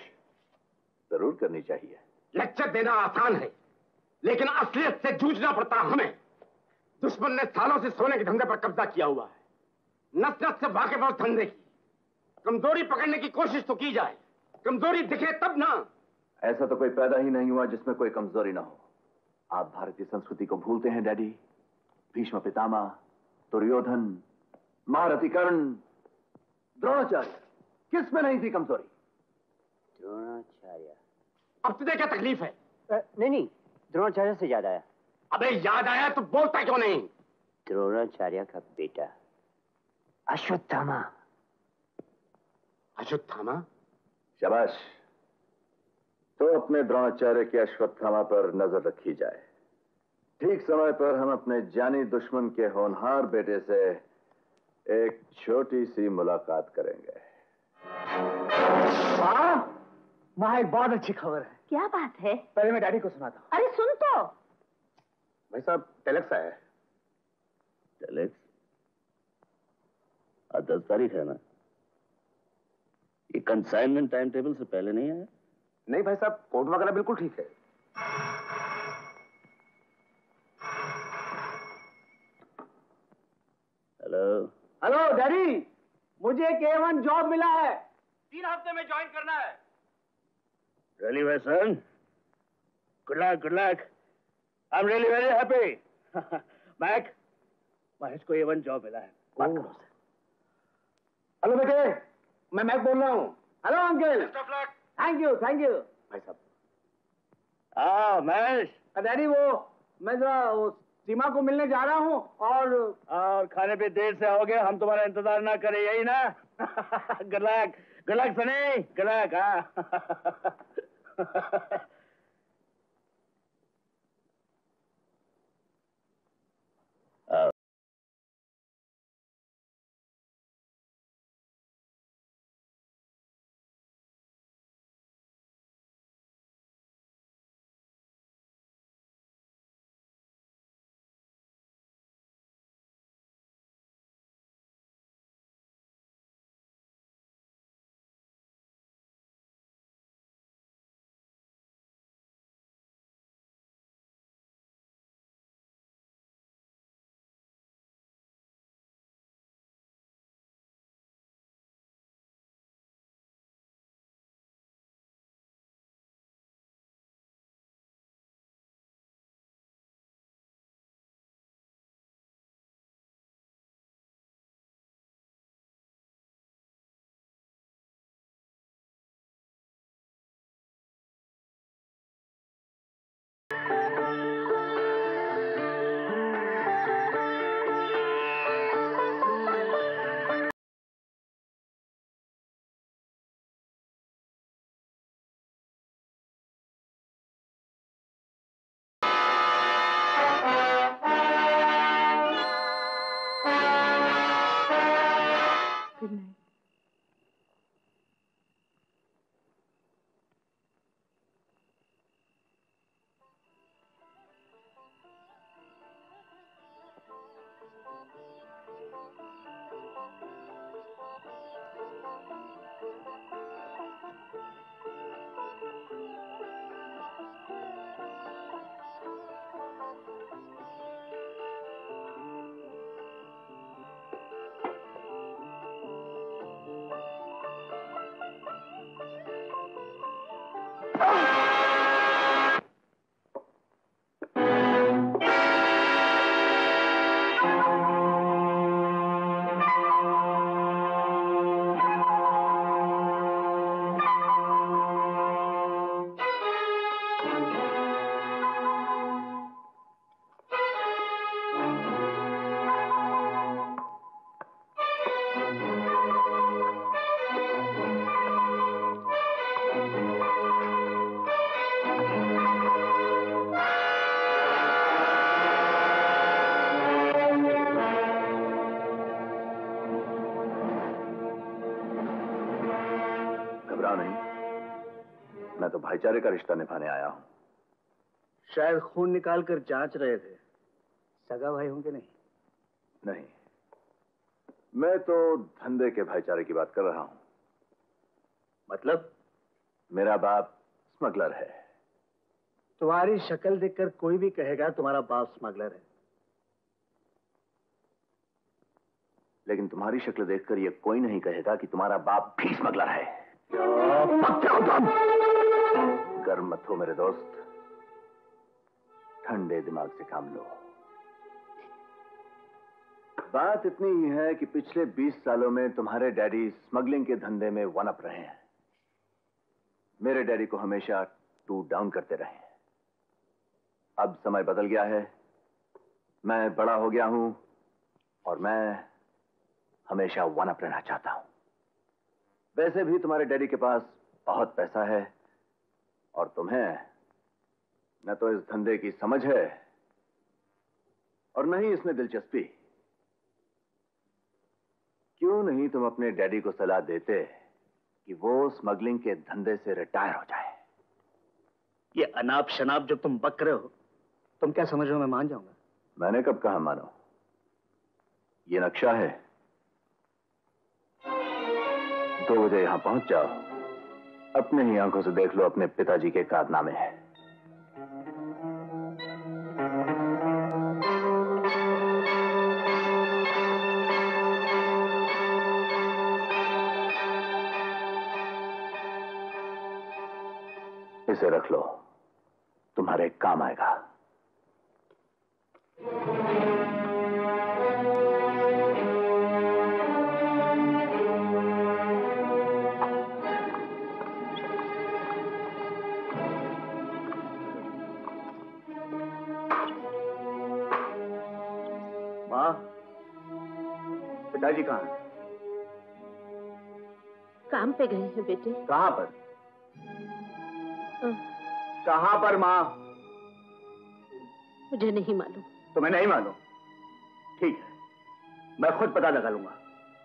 जरूर करनी चाहिए। लेक्चर देना आसान है, लेकिन असलियत से जूझना पड़ता हमें। दुश्मन ने सालों से सोने के धंधे पर कब्जा किया हुआ है, नस नस से वाकिफ है उस धंधे की। कमजोरी पकड़ने की कोशिश तो की जाए, कमजोरी दिखे तब ना। ऐसा तो कोई पैदा ही नहीं हुआ जिसमें कोई कमजोरी ना हो। आप भारतीय संस्कृति को भूलते हैं डैडी। भीष्म पितामह, दुर्योधन, महारथी कर्ण, द्रोणाचार्य, किस में नहीं थी कमजोरी? द्रोणाचार्य। अब तुझे क्या तकलीफ है? आ, नहीं नहीं, द्रोणाचार्य से याद आया। अबे याद आया तो बोलता क्यों नहीं? द्रोणाचार्य का बेटा अश्वत्थामा। अश्वत्थामा? शाबाश। तो अपने द्रोणाचार्य के अश्वत्थामा पर नजर रखी जाए। ठीक समय पर हम अपने जानी दुश्मन के होनहार बेटे से एक छोटी सी मुलाकात करेंगे। वाह, माँ एक बहुत अच्छी खबर है। क्या बात है? पहले मैं डैडी को सुनाता हूँ। अरे सुन तो। भाई साहब टेलेक्स आया है। टेलेक्स? आज दस तारीख है ना? ये कंसाइनमेंट टाइम टेबल से पहले नहीं आया? नहीं भाई साहब, कोड वगैरह बिल्कुल ठीक है। हेलो हेलो डैडी, मुझे एक ए वन जॉब मिला है। तीन हफ्ते में ज्वाइन करना है। Really, my son? Good luck, good luck. I'm really very happy. Mac, Mahesh को ए वन जॉब मिला है। बात करो उससे। हेलो बेटे, मैं मैक बोल रहा हूँ। Hello uncle. Thank you thank you. भाई साहब। हाँ महेश। डैडी वो मैं जरा वो सीमा को मिलने जा रहा हूँ और और खाने पे देर से आओगे, हम तुम्हारा इंतजार ना करें, यही ना? Good luck, good luck Sunny, good luck. हाँ गुड नाइट। मैं तो भाईचारे का रिश्ता निभाने आया हूं। शायद खून निकाल कर जांच रहे थे, सगा भाई होंगे? नहीं नहीं, मैं तो धंधे के भाईचारे की बात कर रहा हूं। मतलब? मेरा बाप स्मगलर है। तुम्हारी शक्ल देखकर कोई भी कहेगा तुम्हारा बाप स्मगलर है, लेकिन तुम्हारी शक्ल देखकर यह कोई नहीं कहेगा कि तुम्हारा बाप भी स्मगलर है। गर्म मत हो मेरे दोस्त, ठंडे दिमाग से काम लो। बात इतनी ही है कि पिछले बीस सालों में तुम्हारे डैडी स्मगलिंग के धंधे में वन अप रहे हैं। मेरे डैडी को हमेशा टू डाउन करते रहे हैं। अब समय बदल गया है, मैं बड़ा हो गया हूं और मैं हमेशा वन अप रहना चाहता हूं। वैसे भी तुम्हारे डैडी के पास बहुत पैसा है और तुम्हें न तो इस धंधे की समझ है और न ही इसमें दिलचस्पी। क्यों नहीं तुम अपने डैडी को सलाह देते कि वो स्मगलिंग के धंधे से रिटायर हो जाए? ये अनाप शनाप जो तुम बक रहे हो, तुम क्या समझ रहे हो मैं मान जाऊंगा? मैंने कब कहा मानो? ये नक्शा है। दो बजे यहां पहुंच जाओ, अपने ही आंखों से देख लो अपने पिताजी के कारनामे हैं। इसे रख लो, तुम्हारे काम आएगा। माँ, पिताजी कहाँ हैं? काम पे गए हैं बेटे। कहाँ पर? अ, कहाँ पर माँ? मुझे नहीं मालूम। तुम्हें नहीं मालूम? ठीक है, मैं खुद पता लगा लूंगा।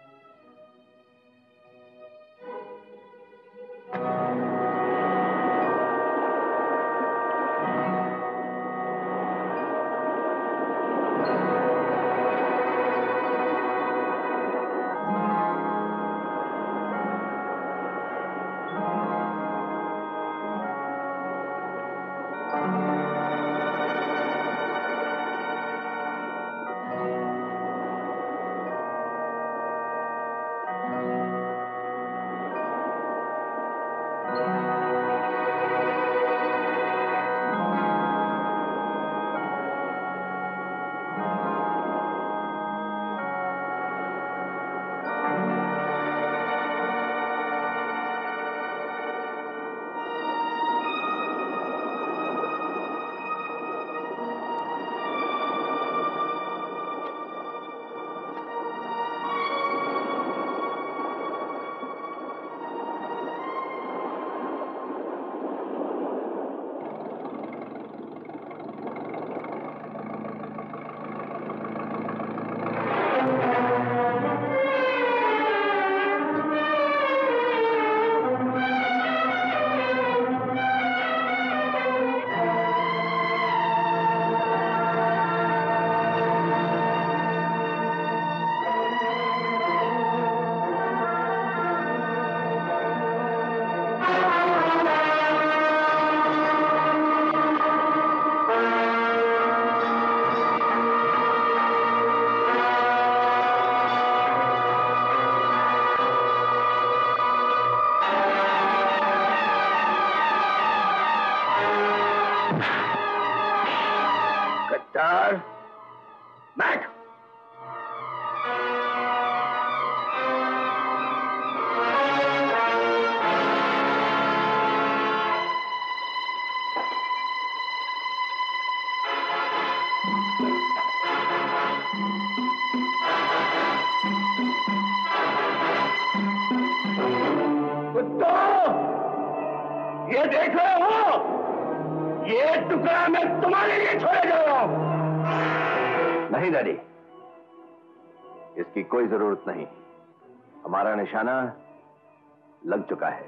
ये देख रहे हो, ये टुकड़ा मैं तुम्हारे लिए छोड़े जा रहा हूं। नहीं डैडी, इसकी कोई जरूरत नहीं। हमारा निशाना लग चुका है।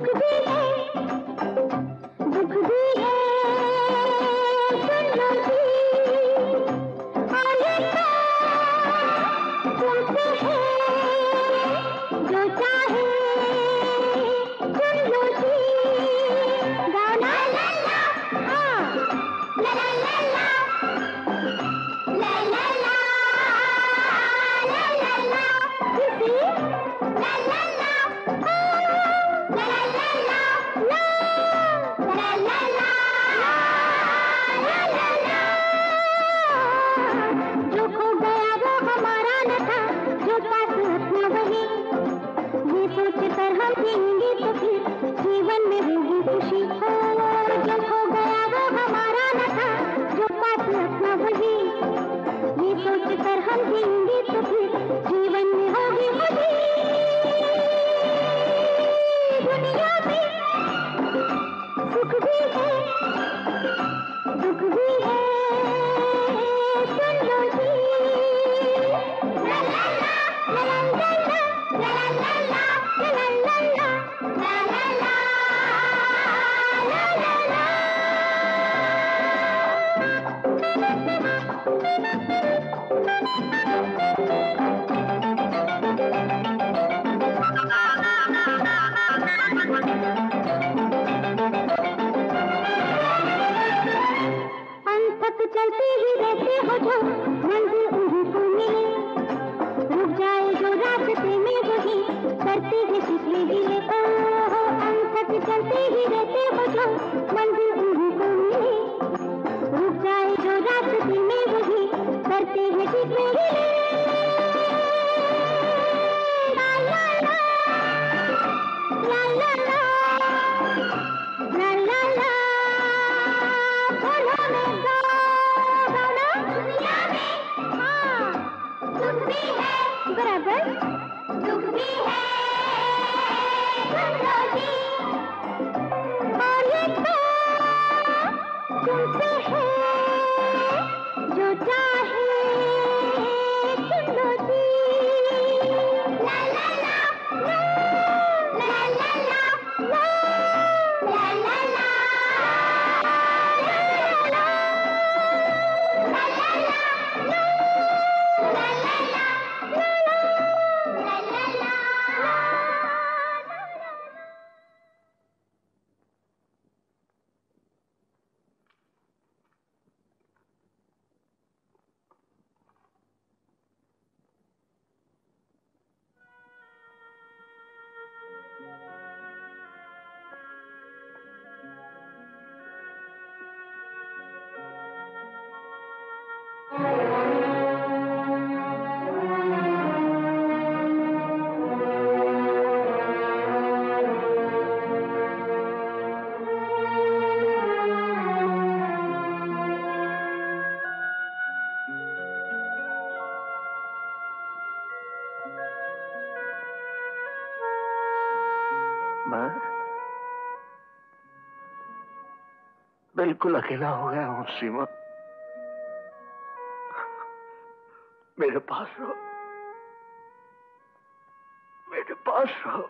भी है दुख भी है सुन लो जी और ये तो तुमसे है जो चाहे सुन लो जी गाना ला ला हाँ ला ला ला ला ला ला ला ला ला ला किसी ला ला ला ला ला ला ला ला ला ला ला ला ला जो खो गया वो हमारा न था जो पास अपना वही ये सोच कर हम जिएंगे तो फिर जीवन में होगी खुशी हो जो खो गया वो हमारा न था जो पास अपना वही ये सोच कर हम जिएंगे तो फिर जीवन में होगी खुशी दुनिया में सुख भी है दुख भी है सुन लो जी ला ला ला ला ला ला ला ला ला ला ला ला ला ला ला ला ला ला अंत तक चलते ही रहते हो जो मंजिल उन्हीं को मिले रुक जाए जो रास्ते में वही करते हैं पिछले गिले ओ हो अंत तक चलते ही रहते हो जो मंजिल उन्हीं को मिले रुक जाए जो रास्ते में वही करते हैं पिछले गिले ला ला ला ला ला ला ला ला ला बोलो में गाओ गाना दुनिया में हाँ सुख भी है बराबर दुख भी है सुन लो जी और ये तो तुमसे है जो चाहे सुन लो जी ला ला ला ला ला ला ला ला ला ला ला मैं बिल्कुल अकेला हो गया हूँ सीमा मेरे पास रहो मेरे पास रहो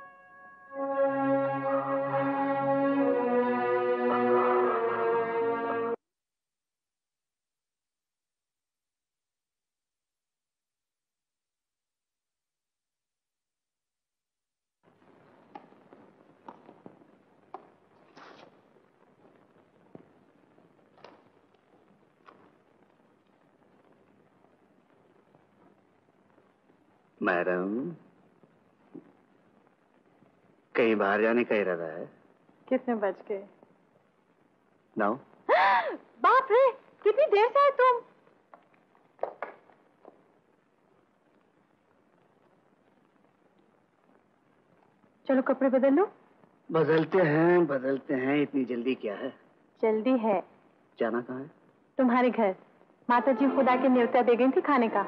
मैडम कहीं बाहर जाने का इरादा है? कितने बज गए? नौ। बाप रे, कितनी देर से आए तुम? चलो कपड़े बदल लो। बदलते हैं बदलते हैं, इतनी जल्दी क्या है? जल्दी है। जाना कहाँ है? तुम्हारे घर। माता जी खुदा के न्योता दे गई थी खाने का।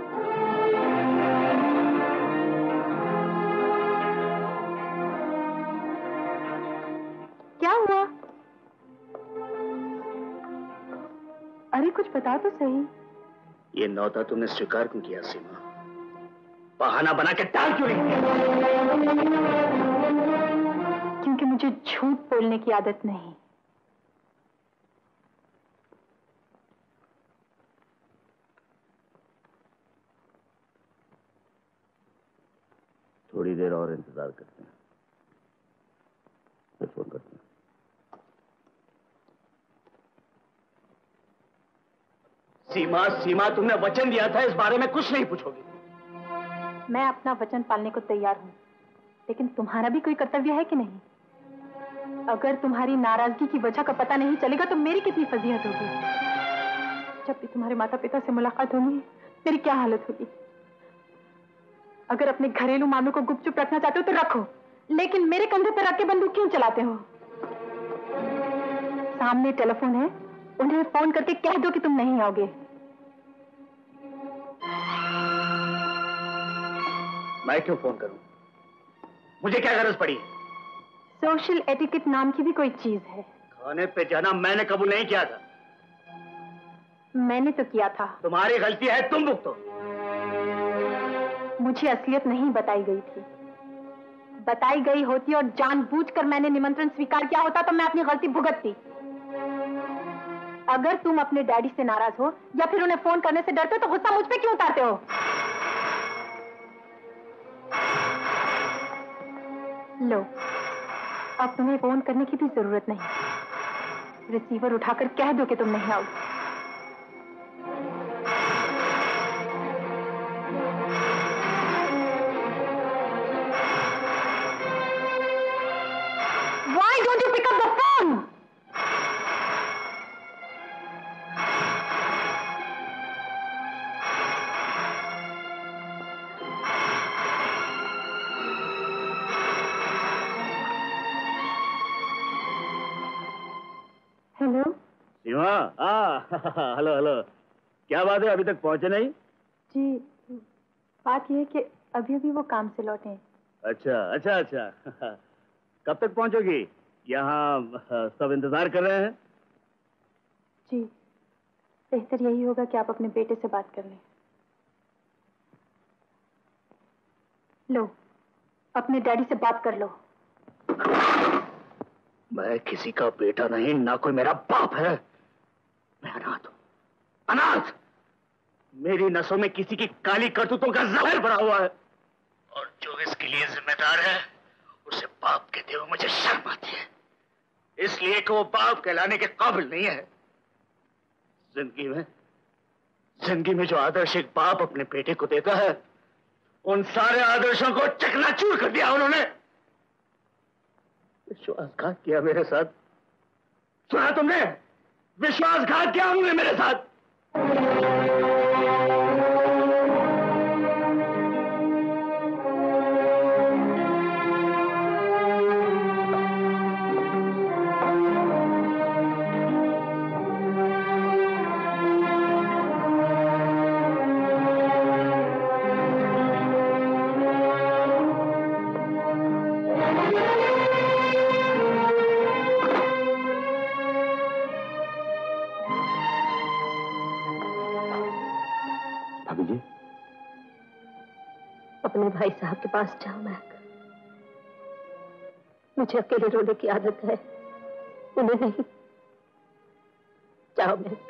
क्या हुआ? अरे कुछ बता तो सही। ये न्योता तुमने स्वीकार क्यों किया सीमा? बहाना बना के टाल क्यों नहीं किया? मुझे झूठ बोलने की आदत नहीं। थोड़ी देर और इंतजार करते हैं, फिर फोन करते हैं। सीमा, सीमा, तुमने वचन दिया था इस बारे में कुछ नहीं पूछोगी। मैं अपना वचन पालने को तैयार हूं, लेकिन तुम्हारा भी कोई कर्तव्य है कि नहीं? अगर तुम्हारी नाराजगी की वजह का पता नहीं चलेगा तो मेरी कितनी फजीहत होगी। जब भी तुम्हारे माता पिता से मुलाकात होगी मेरी क्या हालत होगी। अगर अपने घरेलू मामलों को गुपचुप रखना चाहते हो तो रखो, लेकिन मेरे कंधे पर रख के बंदूक क्यों चलाते हो? सामने टेलीफोन है, उन्हें फोन करके कह दो कि तुम नहीं आओगे। मैं क्यों फोन करूं? मुझे क्या गरज पड़ी? सोशल एटिकेट नाम की भी कोई चीज है। खाने पे जाना मैंने कबूल नहीं किया था। मैंने तो किया था। तुम्हारी गलती है, तुम भुगतो। मुझे असलियत नहीं बताई गई थी। बताई गई होती और जानबूझकर मैंने निमंत्रण स्वीकार किया होता तो मैं अपनी गलती भुगतती। अगर तुम अपने डैडी से नाराज हो या फिर उन्हें फोन करने से डरते हो तो गुस्सा मुझ पे क्यों उतारते हो? लो, अब तुम्हें फोन करने की भी जरूरत नहीं। रिसीवर उठाकर कह दो कि तुम नहीं आओ। Why don't you pick up the phone? Hello Seema, हाँ, हेलो हेलो। क्या बात है, अभी तक पहुंचे नहीं? जी, बात यह है कि अभी अभी वो काम से लौटे हैं। अच्छा अच्छा अच्छा। कब तक पहुंचोगी? यहाँ सब इंतजार कर रहे हैं। जी, बेहतर यही होगा कि आप अपने बेटे से बात कर लें। लो, अपने डैडी से बात कर लो। मैं किसी का बेटा नहीं, ना कोई मेरा बाप है। मैं अनाथ हूं, अनाथ। मेरी नसों में किसी की काली करतूतों का जहर भरा हुआ है, और जो इसके लिए जिम्मेदार है उसे बाप कहते हुए मुझे शर्म आती है, इसलिए कि वो बाप कहलाने के काबिल नहीं है। जिंदगी में जिंदगी में जो आदर्श एक बाप अपने बेटे को देता है, उन सारे आदर्शों को चकनाचूर कर दिया उन्होंने। विश्वासघात किया मेरे साथ। सुना तुमने? विश्वासघात किया उन्होंने मेरे साथ। अपने भाई साहब के पास जाओ महक। मुझे अकेले रोने की आदत है, उन्हें नहीं। जाओ महक।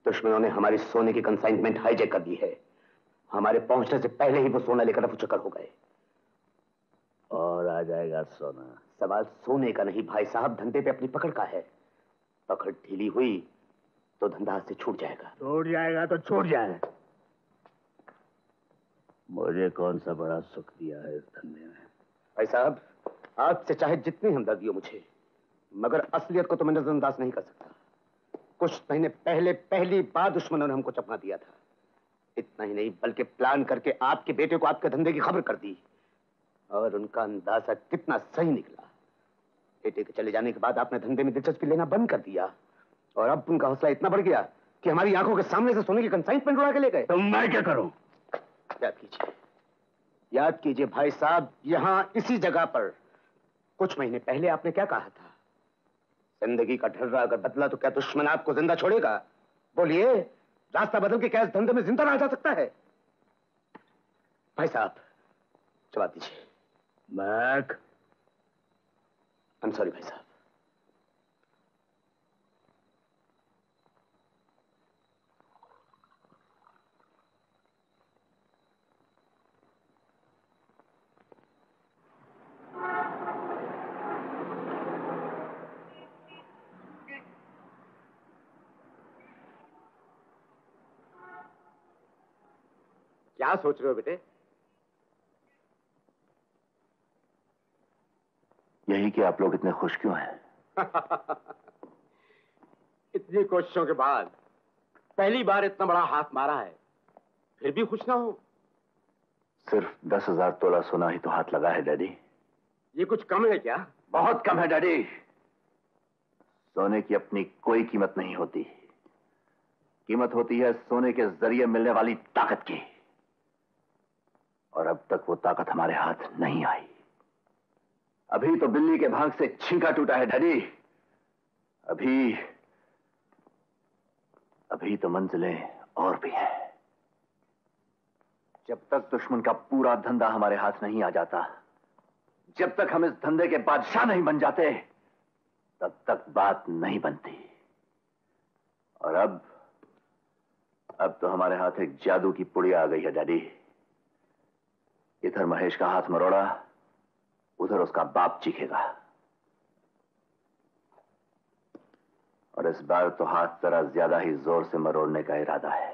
दुश्मनों ने हमारी सोने की कंसाइनमेंट हाईजैक कर दी है। हमारे पहुंचने से पहले ही वो सोना लेकर रफूचक्कर हो गए। और आ जाएगा सोना। सवाल सोने का नहीं भाई साहब, धंधे पे अपनी पकड़ का है। पकड़ ढीली हुई तो धंधा हाथ से छूट जाएगा। छूट जाएगा तो छूट जाए। मुझे कौन सा बड़ा सुख दिया है इस धंधे में। भाई साहब, आपसे चाहे जितनी हमदर्दी हो मुझे, मगर असलियत को तो मैं नजरअंदाज नहीं कर सकता। कुछ महीने पहले पहली बार दुश्मनों ने हमको चपना दिया था। इतना ही नहीं बल्कि प्लान करके आपके बेटे को आपके धंधे की खबर कर दी, और उनका अंदाजा कितना सही निकला। बेटे के चले जाने के बाद आपने धंधे में दिलचस्पी लेना बंद कर दिया, और अब उनका हौसला इतना बढ़ गया कि हमारी आंखों के सामने से सोने की कंसाइनमेंट उड़ा के ले गए। तो मैं क्या करूं? याद कीजिए, याद कीजिए भाई साहब, यहां इसी जगह पर कुछ महीने पहले आपने क्या कहा था? जिंदगी का ढर्रा अगर बदला तो क्या दुश्मन आपको जिंदा छोड़ेगा? बोलिए, रास्ता बदल के क्या इस धंधे में जिंदा रहा जा सकता है? भाई साहब जवाब दीजिए। मैक, आई एम सॉरी भाई साहब। क्या सोच रहे हो बेटे? यही कि आप लोग इतने खुश क्यों हैं? इतनी कोशिशों के बाद पहली बार इतना बड़ा हाथ मारा है, फिर भी खुश ना हो? सिर्फ दस हजार तोला सोना ही तो हाथ लगा है डैडी। ये कुछ कम है क्या? बहुत कम है डैडी। सोने की अपनी कोई कीमत नहीं होती। कीमत होती है सोने के जरिए मिलने वाली ताकत की, और अब तक वो ताकत हमारे हाथ नहीं आई। अभी तो बिल्ली के भाग से छींका टूटा है डैडी। अभी अभी तो मंजिलें और भी हैं। जब तक दुश्मन का पूरा धंधा हमारे हाथ नहीं आ जाता, जब तक हम इस धंधे के बादशाह नहीं बन जाते, तब तक बात नहीं बनती। और अब अब तो हमारे हाथ एक जादू की पुड़िया आ गई है डैडी। इधर महेश का हाथ मरोड़ा, उधर उसका बाप चीखेगा। और इस बार तो हाथ जरा ज्यादा ही जोर से मरोड़ने का इरादा है।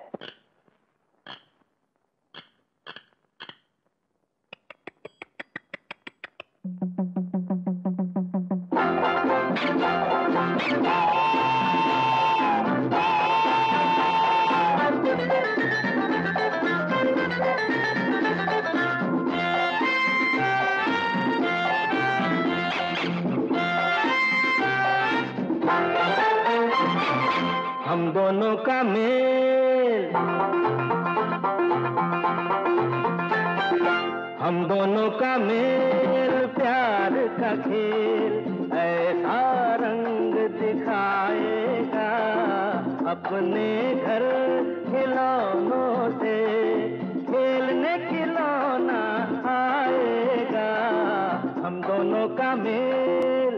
हम दोनों का मेल, हम दोनों का मेल, प्यार का खेल ऐसा रंग दिखाएगा। अपने घर खिलौनों से खेलने खिलौना आएगा। हम दोनों का मेल।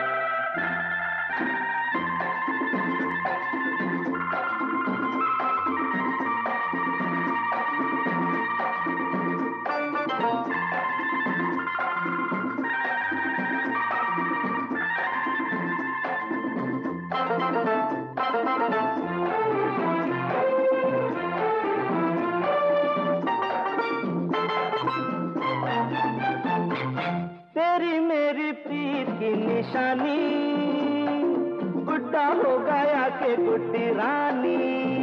तेरी मेरी प्रीत की निशानी, गुड्डा हो गया के गुड्डी रानी।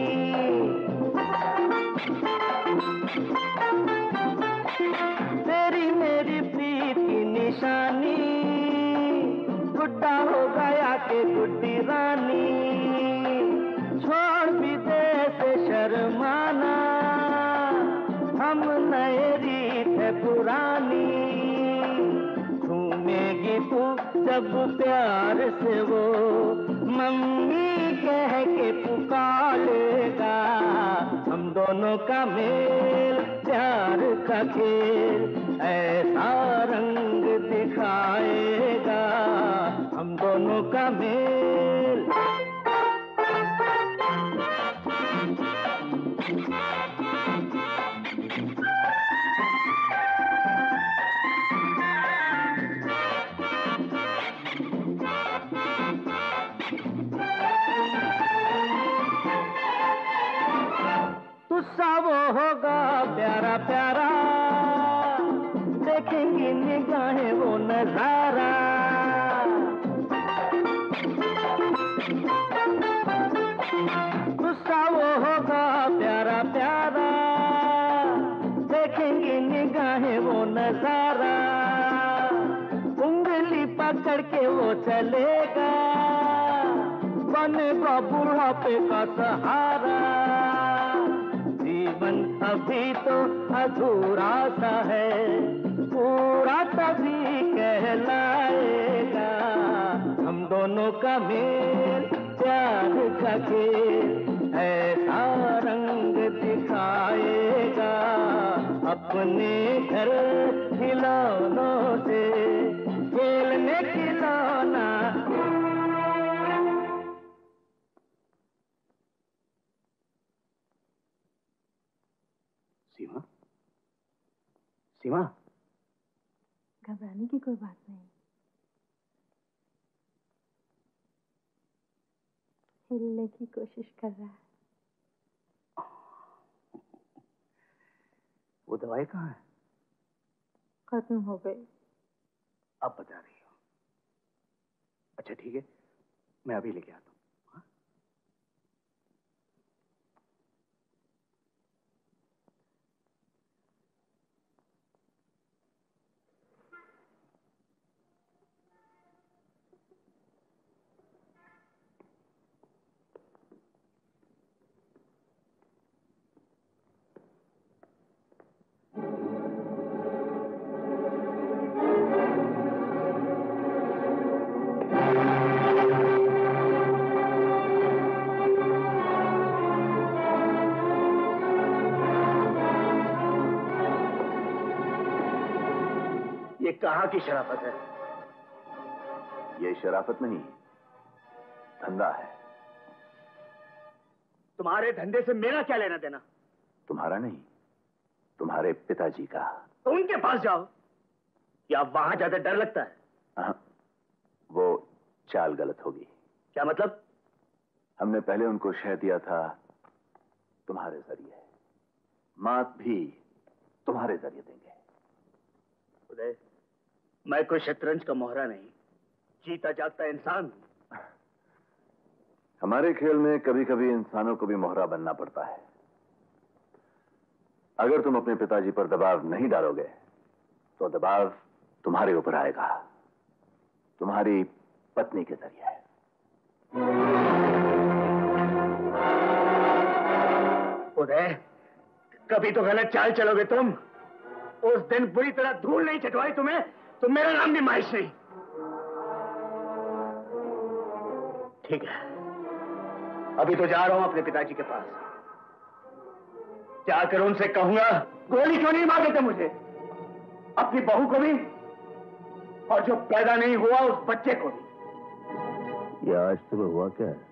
तेरी मेरी प्रीत की निशानी, गुड्डा हो गया के गुड्डी रानी। छोड़ विदेश शर्माना, हम नए रीत है पुरानी। झूमेगी तू जब प्यार से वो मम्मी कह के पुकारेगा। हम दोनों का मेल, प्यार का खेल ऐसा रंग दिखाएगा। हम दोनों का मेल। गुस्सा वो होगा प्यारा प्यारा, देखेंगी निगाहें वो नजारा। गुस्सा वो होगा प्यारा प्यारा, देखेंगी निगाहें वो नजारा। उंगली पकड़ के वो चलेगा, बनेगा बुढ़ापे का सहारा। जीवन अभी तो अधूरा सा है, पूरा तभी कहलाएगा। हम दोनों का मेल प्यार का खेल ऐसा रंग दिखाएगा, अपने घर खिलौनों से खेलने खिलौना। सीमा, सीमा, घबराने की कोई बात नहीं। हिलने की कोशिश कर रहा है। वो दवाई कहाँ है? खत्म हो गई। अब बता रही हो। अच्छा ठीक है, मैं अभी लेके आता हूँ। ये कहाँ की शराफत है? ये शराफत नहीं, धंधा है। तुम्हारे धंधे से मेरा क्या लेना देना? तुम्हारा नहीं, तुम्हारे पिताजी का। तो उनके पास जाओ। क्या वहां ज्यादा डर लगता है? हाँ, वो चाल गलत होगी। क्या मतलब? हमने पहले उनको शह दिया था तुम्हारे जरिए, मात भी तुम्हारे जरिए देंगे। उदय, मैं कोई शतरंज का मोहरा नहीं, जीता जागता इंसान हूं। हमारे खेल में कभी कभी इंसानों को भी मोहरा बनना पड़ता है। अगर तुम अपने पिताजी पर दबाव नहीं डालोगे तो दबाव तुम्हारे ऊपर आएगा, तुम्हारी पत्नी के जरिए। उदय, कभी तो गलत चाल चलोगे तुम। उस दिन बुरी तरह धूल नहीं चटवाई तुम्हें तो मेरा नाम भी महेश नहीं। ठीक है, अभी तो जा रहा हूं अपने पिताजी के पास। जाकर उनसे कहूंगा गोली क्यों नहीं मार देते मुझे, अपनी बहू को भी और जो पैदा नहीं हुआ उस बच्चे को भी। ये आज सुबह हुआ क्या है?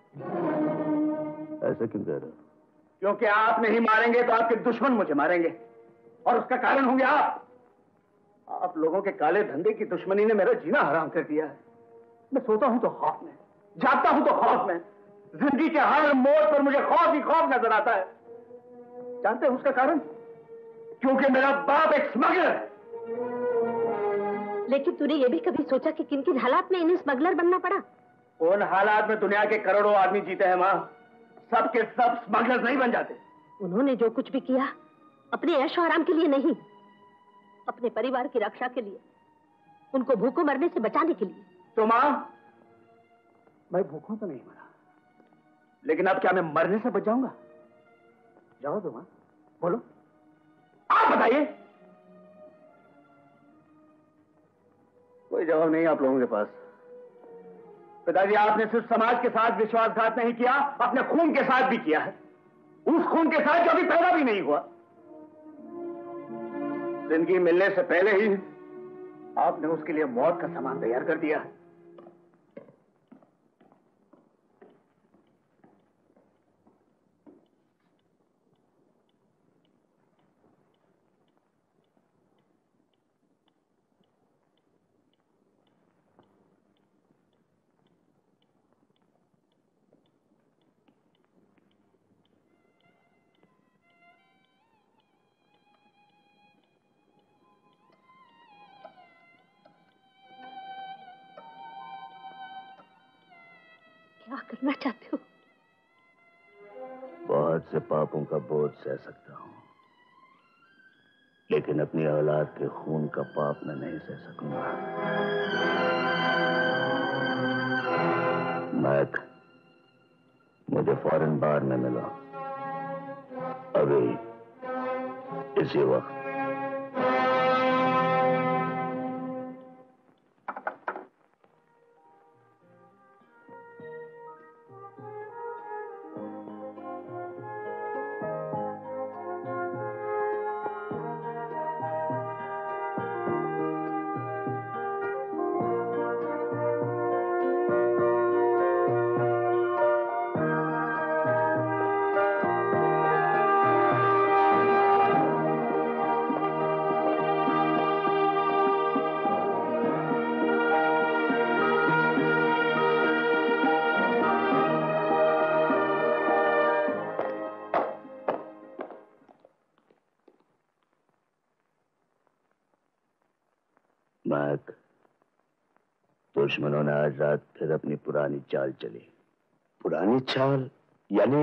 ऐसा क्यों कह रहे हो? क्योंकि आप नहीं मारेंगे तो आपके दुश्मन मुझे मारेंगे और उसका कारण होंगे आप। आप लोगों के काले धंधे की दुश्मनी ने मेरा जीना हराम कर दिया है। मैं सोता हूं तो खौफ में, जागता हूं तो खौफ में। जिंदगी के हर मोड़ पर मुझे खौफ ही खौफ नजर आता है। जानते हैं उसका कारण? क्योंकि मेरा बाप एक स्मगलर है। लेकिन तूने ये भी कभी सोचा कि किन किन हालात में इन्हें स्मगलर बनना पड़ा? उन हालात में दुनिया के करोड़ों आदमी जीते हैं मां, सब के सब स्मगलर नहीं बन जाते। उन्होंने जो कुछ भी किया अपने ऐशो आराम के लिए नहीं, अपने परिवार की रक्षा के लिए, उनको भूखों मरने से बचाने के लिए। तो मां, मैं भूखों तो नहीं मरा, लेकिन अब क्या मैं मरने से बच जाऊंगा? जवाब दो मां, बोलो, आप बताइए। कोई जवाब नहीं आप लोगों के पास। पिताजी, आपने सिर्फ समाज के साथ विश्वासघात नहीं किया, अपने खून के साथ भी किया है। उस खून के साथ जो अभी पैदा भी नहीं हुआ। जिंदगी मिलने से पहले ही आपने उसके लिए मौत का सामान तैयार कर दिया है। करना चाहते हो? बहुत से पापों का बोझ सह सकता हूं, लेकिन अपनी औलाद के खून का पाप मैं नहीं सह सकूंगा। मैक, मुझे फौरन बार में मिलो, अभी इसी वक्त। मैक, दुश्मनों ने आज रात फिर अपनी पुरानी चाल चली। पुरानी चाल यानी?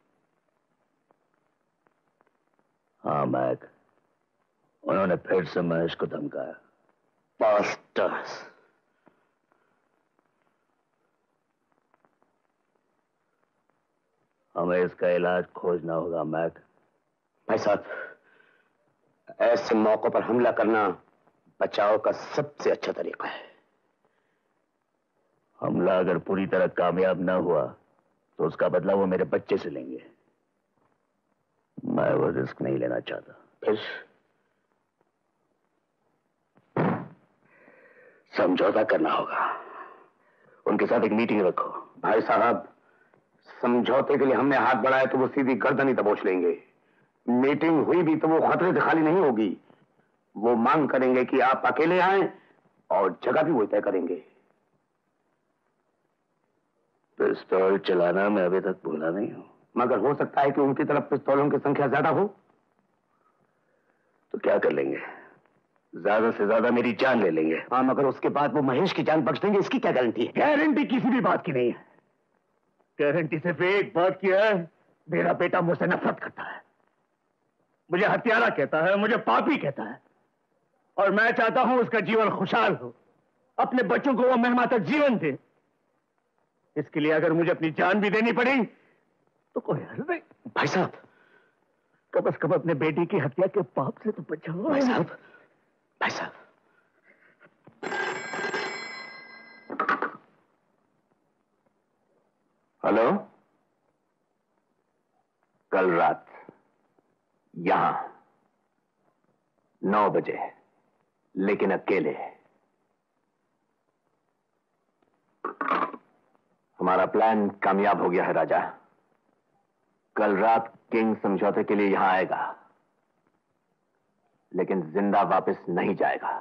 हाँ मैक, उन्होंने फिर से महेश को धमकाया। बास्टर्स। हमें इसका इलाज खोजना होगा मैक। भाई साहब, ऐसे मौकों पर हमला करना बचाव का सबसे अच्छा तरीका है। हमला अगर पूरी तरह कामयाब ना हुआ तो उसका बदला वो मेरे बच्चे से लेंगे। मैं वो रिस्क नहीं लेना चाहता। फिर समझौता करना होगा। उनके साथ एक मीटिंग रखो। भाई साहब, समझौते के लिए हमने हाथ बढ़ाया तो वो सीधी गर्दन ही दबोच लेंगे। मीटिंग हुई भी तो वो खतरे से खाली नहीं होगी। वो मांग करेंगे कि आप अकेले आएं और जगह भी वो तय करेंगे। पिस्तौल चलाना मैं अभी तक भूला नहीं हूं, मगर हो सकता है कि उनकी तरफ पिस्तौलों की संख्या ज्यादा हो। तो क्या कर लेंगे? ज्यादा से ज्यादा मेरी जान ले लेंगे। हाँ, मगर उसके बाद वो महेश की जान बख्श देंगे, इसकी क्या गारंटी है? गारंटी किसी भी बात की नहीं है। गारंटी सिर्फ एक बात की है, मेरा बेटा मुझसे नफरत करता है, मुझे हत्यारा कहता है, मुझे पापी कहता है, और मैं चाहता हूं उसका जीवन खुशहाल हो, अपने बच्चों को वो मेहमाता जीवन दे। इसके लिए अगर मुझे अपनी जान भी देनी पड़ी तो कोई हर्ज नहीं। भाई साहब, कम अज कम अपने बेटी की हत्या के पाप से तो बचाओ। भाई साहब, भाई साहब, हेलो, कल रात यहां नौ बजे, लेकिन अकेले। हमारा प्लान कामयाब हो गया है राजा। कल रात किंग समझौते के लिए यहां आएगा, लेकिन जिंदा वापस नहीं जाएगा।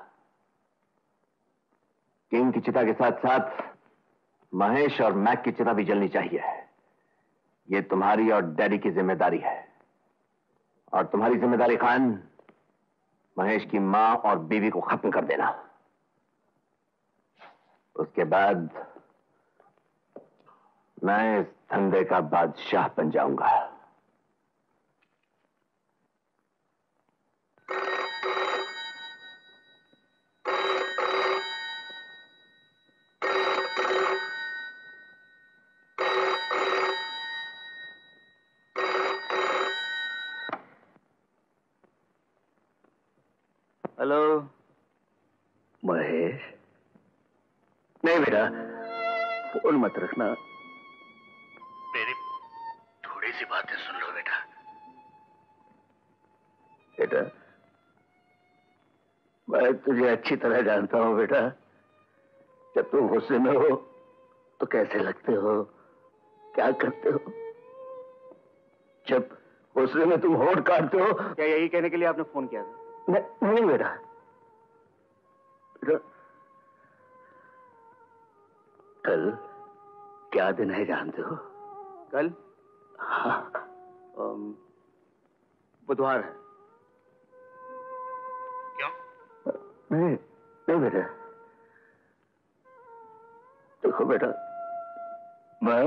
किंग की चिता के साथ साथ महेश और मैक की चिता भी जलनी चाहिए। यह तुम्हारी और डैडी की जिम्मेदारी है। और तुम्हारी जिम्मेदारी खान, महेश की मां और बीवी को खत्म कर देना। उसके बाद मैं इस धंधे का बादशाह बन जाऊंगा। हेलो महेश। नहीं बेटा, फोन मत रखना, मेरी थोड़ी सी बातें सुन लो बेटा। बेटा, मैं तुझे अच्छी तरह जानता हूं बेटा। जब तुम गुस्से में हो तो कैसे लगते हो, क्या करते हो। जब गुस्से में तुम होठ काटते हो। क्या यही कहने के लिए आपने फोन किया था? नहीं, नहीं बेटा, बेटा कल क्या दिन है जानते हो? कल? हाँ, बुधवार है। क्यों? नहीं नहीं बेटा, देखो बेटा, मैं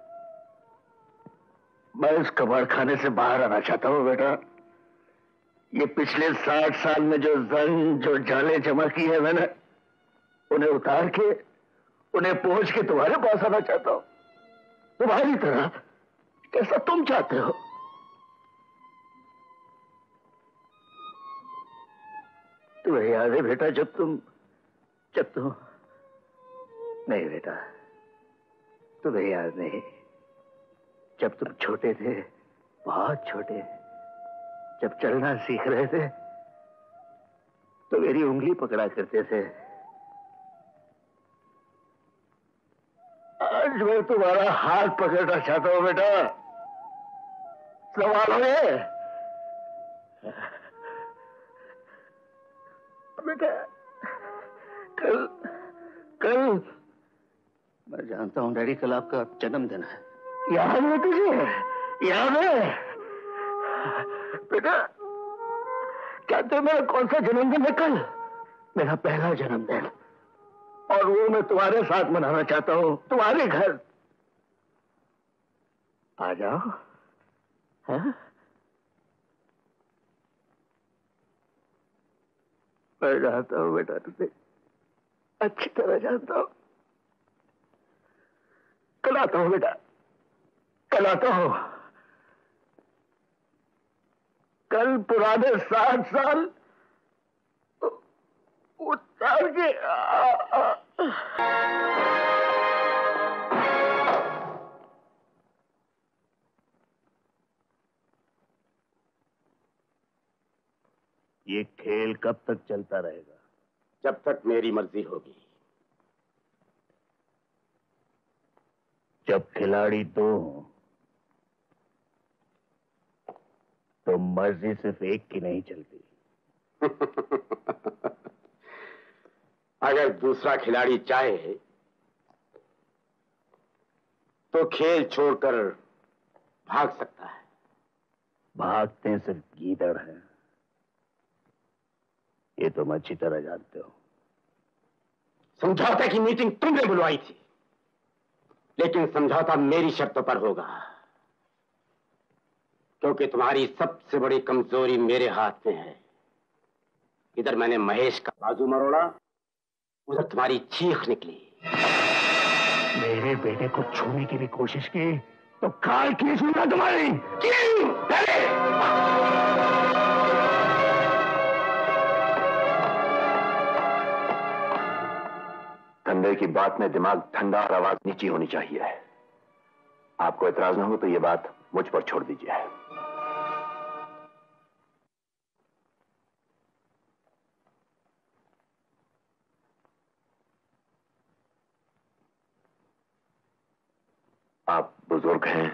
मैं इस कबाड़ खाने से बाहर आना चाहता हूँ बेटा। ये पिछले साठ साल में जो जंग जो जाले जमा की है मैंने, उन्हें उतार के उन्हें पहुंच के तुम्हारे पास आना चाहता हूं, तुम्हारी तरह, कैसा तुम चाहते हो। तुम्हें याद है बेटा जब तुम जब तुम नहीं बेटा, तुम्हें याद नहीं, जब तुम छोटे थे, बहुत छोटे, जब चलना सीख रहे थे तो मेरी उंगली पकड़ा करते थे। आज मैं तुम्हारा हाथ पकड़ना चाहता हूं बेटा, संभालोगे बेटा। कल कल मैं जानता हूं डैडी, कल आपका जन्मदिन है, याद है तुझे? याद है बेटा? कहते मेरा कौन सा जन्मदिन है कल? मेरा पहला जन्मदिन, और वो मैं तुम्हारे साथ मनाना चाहता हूं, तुम्हारे घर। आ जाओ। है? मैं जानता हूं बेटा, तुझे अच्छी तरह जानता हूं। कल आता हूं बेटा, कल आता हूं। कल पुराने सात साल उतार के आ, आ, ये खेल कब तक चलता रहेगा? जब तक मेरी मर्जी होगी। जब खिलाड़ी दो हों तो मर्जी सिर्फ एक की नहीं चलती। अगर दूसरा खिलाड़ी चाहे तो खेल छोड़कर भाग सकता है। भागते सिर्फ गीदड़ हैं, ये तुम अच्छी तरह जानते हो। समझौते की मीटिंग तुमने बुलवाई थी, लेकिन समझौता मेरी शर्तों पर होगा, क्योंकि तुम्हारी सबसे बड़ी कमजोरी मेरे हाथ में है। इधर मैंने महेश का बाजू मरोड़ा, उधर तुम्हारी चीख निकली। मेरे बेटे को छूने की भी कोशिश की तो काल की सुना तुम्हारी। क्यों? धंधे की बात में दिमाग ठंडा और आवाज नीची होनी चाहिए। आपको एतराज ना हो तो ये बात मुझ पर छोड़ दीजिए। आप बुजुर्ग हैं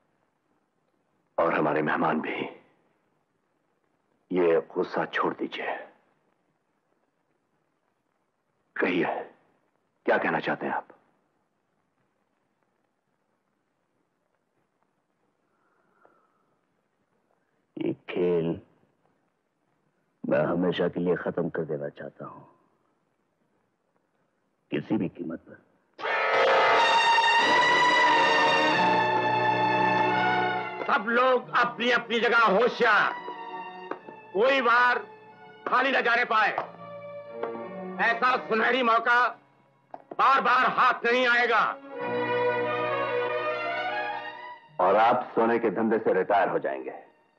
और हमारे मेहमान भी, ये गुस्सा छोड़ दीजिए। कहिए, क्या कहना चाहते हैं आप? ये खेल मैं हमेशा के लिए खत्म कर देना चाहता हूं, किसी भी कीमत पर। सब लोग अपनी अपनी जगह होशियार, कोई बार खाली न जाने पाए। ऐसा सुनहरी मौका बार बार हाथ नहीं आएगा। और आप सोने के धंधे से रिटायर हो जाएंगे।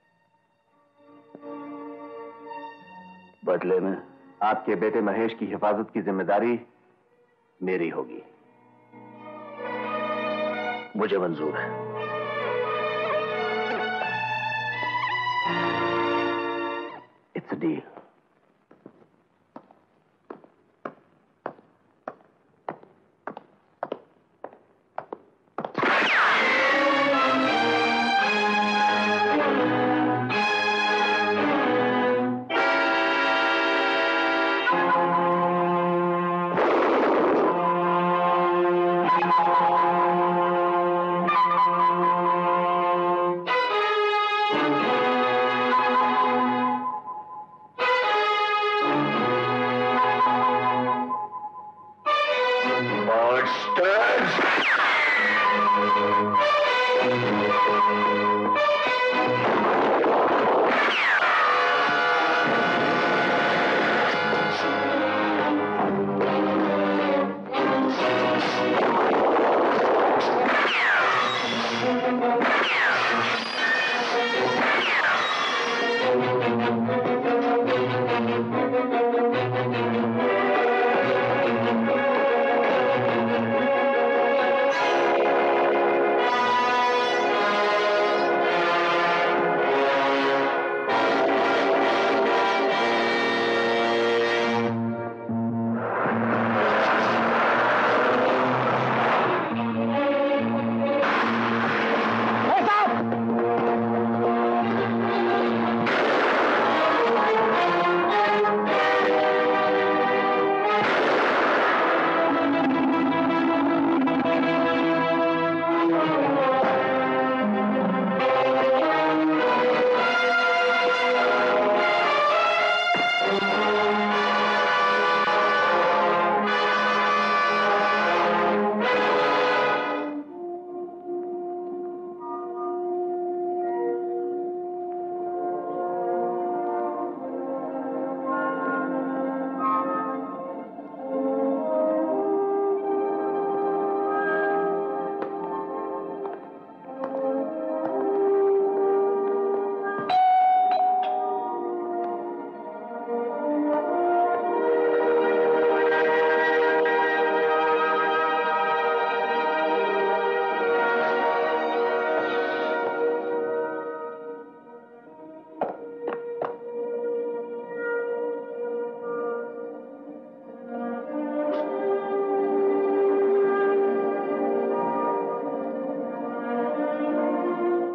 बदले में आपके बेटे महेश की हिफाजत की जिम्मेदारी मेरी होगी। मुझे मंजूर है। It's a deal.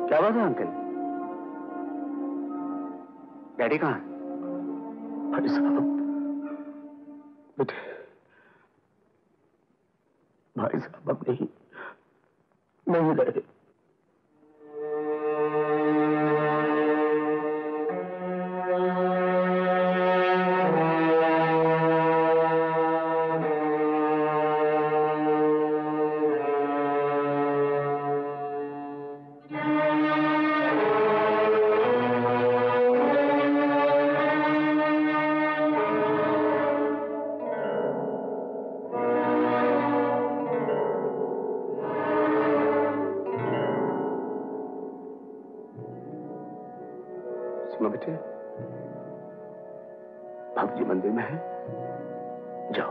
क्या बात है अंकल? डैडी कहाँ? भाई साहब, बेटे, भाई साहब अब नहीं नहीं रहे। बेटे, बाबूजी मंदिर में है, जाओ।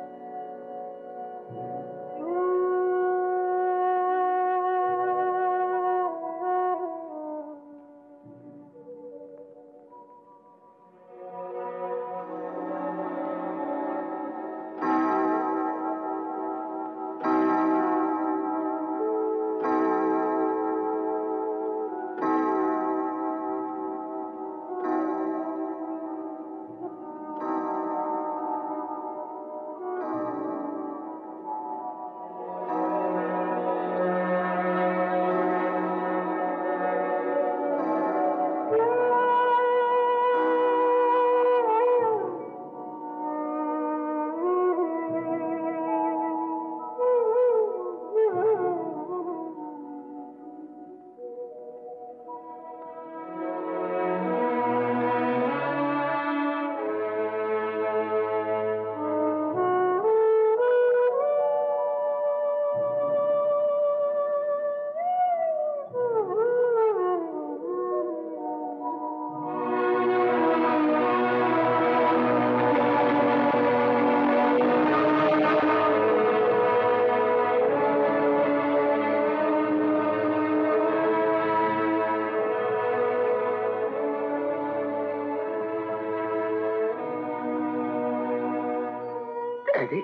Daddy,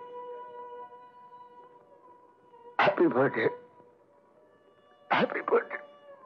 happy birthday, happy birthday.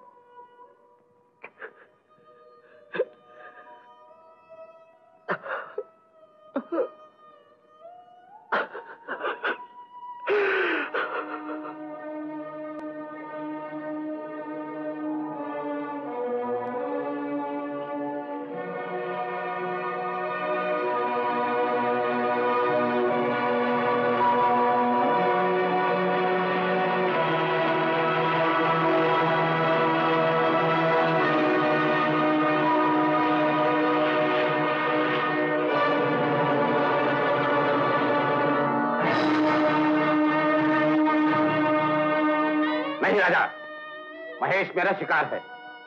नहीं राजा, महेश मेरा शिकार है।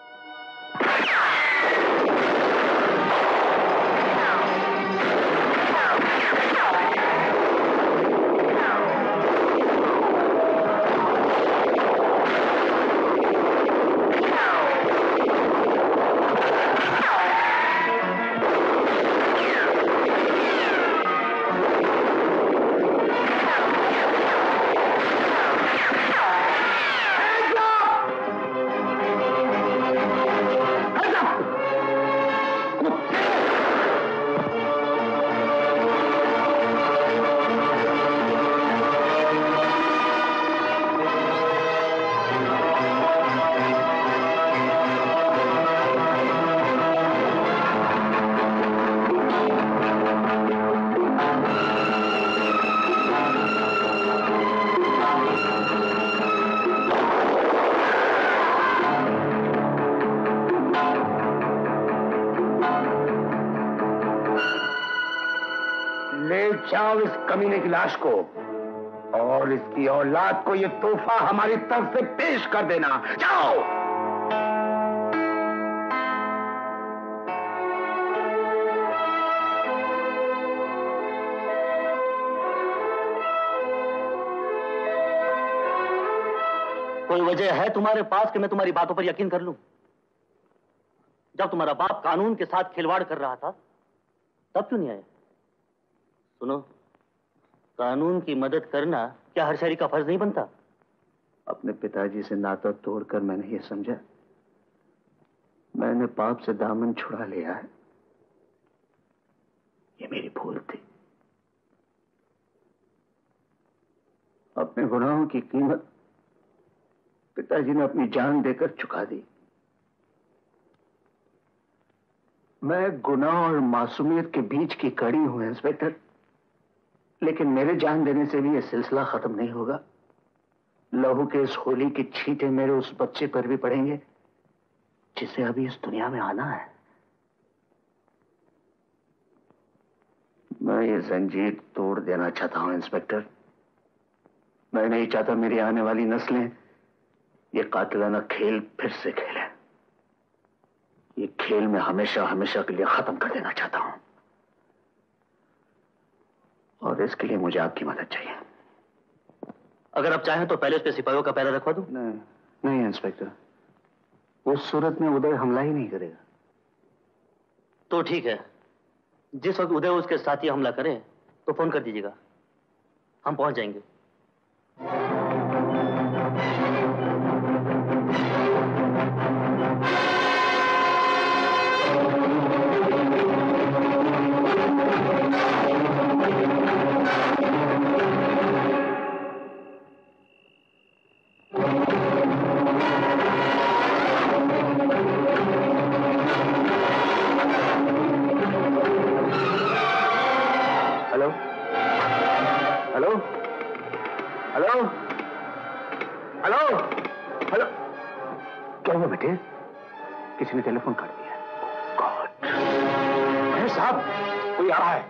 जाओ इस कमीने की लाश को और इसकी औलाद को ये तोहफा हमारी तरफ से पेश कर देना। जाओ। कोई वजह है तुम्हारे पास कि मैं तुम्हारी बातों पर यकीन कर लूं? जब तुम्हारा बाप कानून के साथ खिलवाड़ कर रहा था तब क्यों नहीं आया? सुनो, कानून की मदद करना क्या हर शहरी का फर्ज नहीं बनता? अपने पिताजी से नाता तोड़कर मैंने ये समझा मैंने पाप से दामन छुड़ा लिया है। ये मेरी भूल थी। अपने गुनाहों की कीमत पिताजी ने अपनी जान देकर चुका दी। मैं गुनाह और मासूमियत के बीच की कड़ी हूं इंस्पेक्टर, लेकिन मेरे जान देने से भी यह सिलसिला खत्म नहीं होगा। लहू के इस होली के छींटे मेरे उस बच्चे पर भी पड़ेंगे जिसे अभी इस दुनिया में आना है। मैं ये जंजीर तोड़ देना चाहता हूं इंस्पेक्टर। मैं नहीं चाहता मेरी आने वाली नस्लें ये कातिलाना खेल फिर से खेलें। ये खेल मैं हमेशा हमेशा के लिए खत्म कर देना चाहता हूं और इसके लिए मुझे आपकी मदद चाहिए। अगर आप चाहें तो पहले उस पे सिपाहियों का पहरा रखवा दूं? नहीं नहीं इंस्पेक्टर, उस सूरत में उदय हमला ही नहीं करेगा। तो ठीक है, जिस वक्त उदय उसके साथी हमला करें तो फोन कर दीजिएगा, हम पहुंच जाएंगे। Hello hello hello hello hello क्या हुआ बेटे? किसी ने टेलीफोन काट दिया। गॉड! अरे साहब, कोई आ रहा है।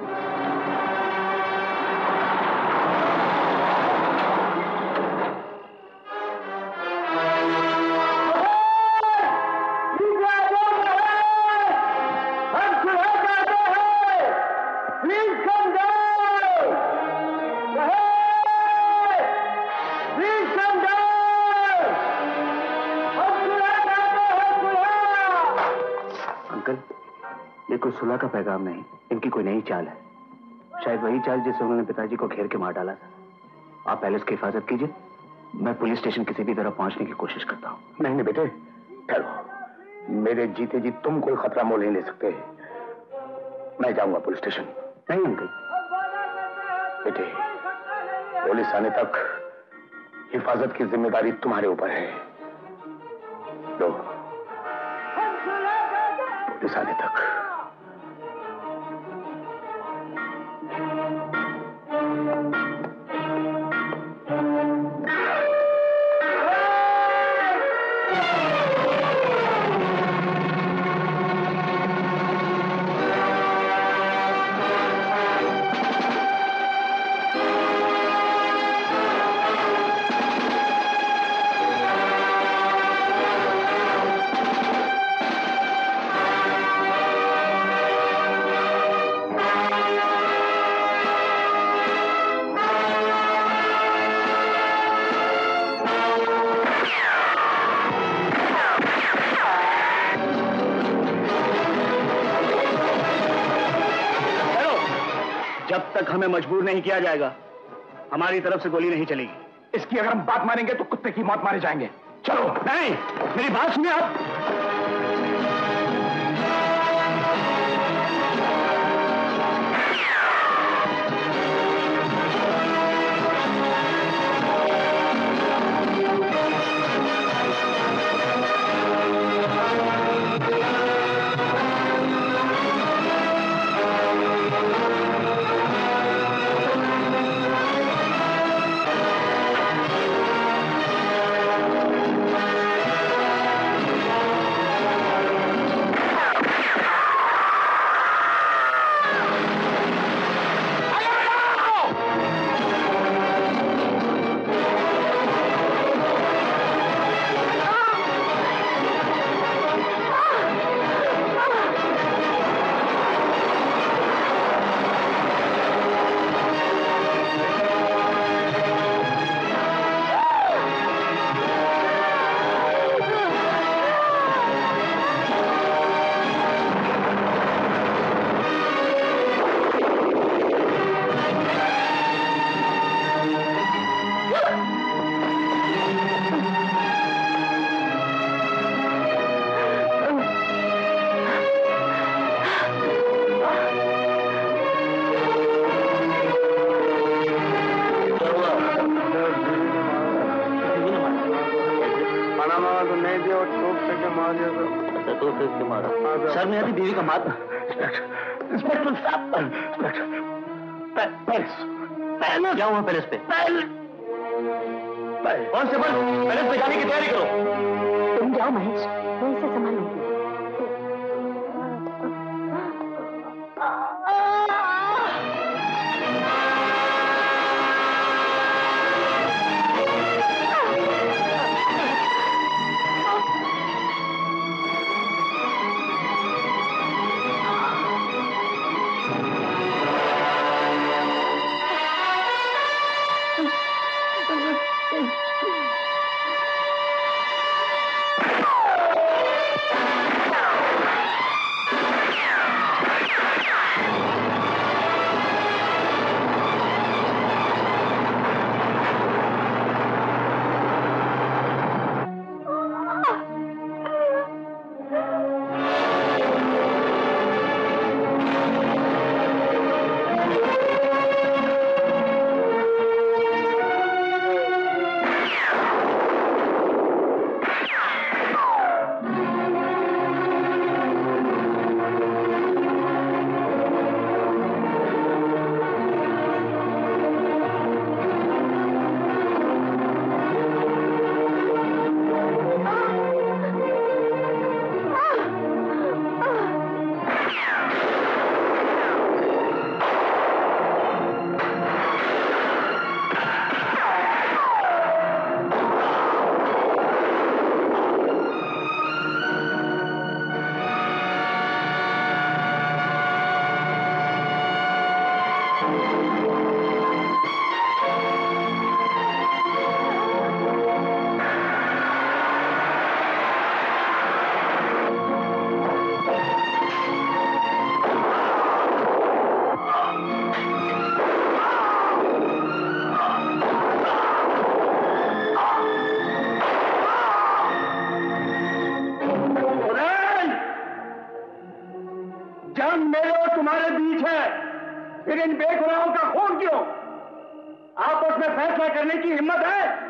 ये कोई सुलह का पैगाम नहीं, इनकी कोई नई चाल है। शायद वही चाल जिससे उन्होंने पिताजी को घेर के मार डाला था। आप पहले इसकी हिफाजत कीजिए, मैं पुलिस स्टेशन किसी भी तरह पहुंचने की कोशिश करता हूं। नहीं नहीं बेटे, ठहरो। मेरे जीते जी तुम कोई खतरा मोल नहीं ले सकते। मैं जाऊंगा पुलिस स्टेशन। नहीं अंकल। बेटे, पुलिस आने तक हिफाजत की जिम्मेदारी तुम्हारे ऊपर है। लो, पुलिस आने तक। जब तक हमें मजबूर नहीं किया जाएगा, हमारी तरफ से गोली नहीं चलेगी। इसकी अगर हम बात मानेंगे तो कुत्ते की मौत मारे जाएंगे। चलो। नहीं, मेरी बात सुनिए आप। इंस्पेक्टर मार दिया सर। अच्छा तो फिर क्यों मारा? सर में आती बीवी का मारना। इंस्पेक्टर साहब, इंस्पेक्टर पैलेस पैलेस क्या हुआ पैलेस पे? कांस्टेबल पैलेस पे जाने की तैयारी करो। तुम जाओ महेश, मैं इसे संभालूंगी। फिर इन बेगुनाहों का खून क्यों? आपस में फैसला करने की हिम्मत है?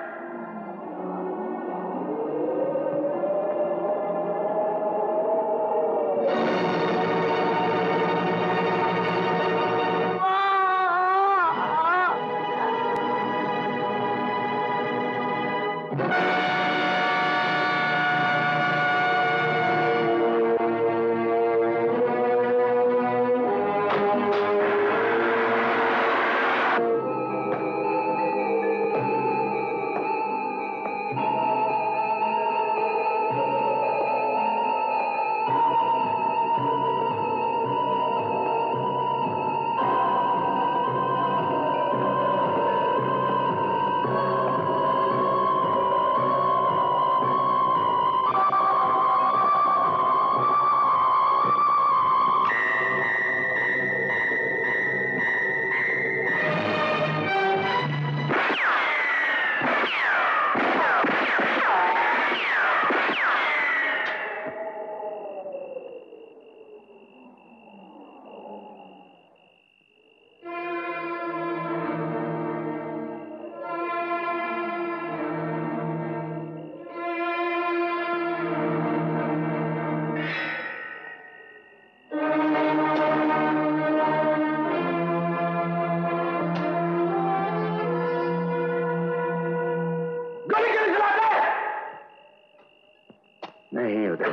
नहीं उदय,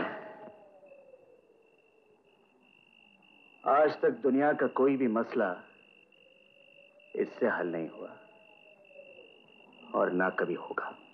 आज तक दुनिया का कोई भी मसला इससे हल नहीं हुआ और ना कभी होगा।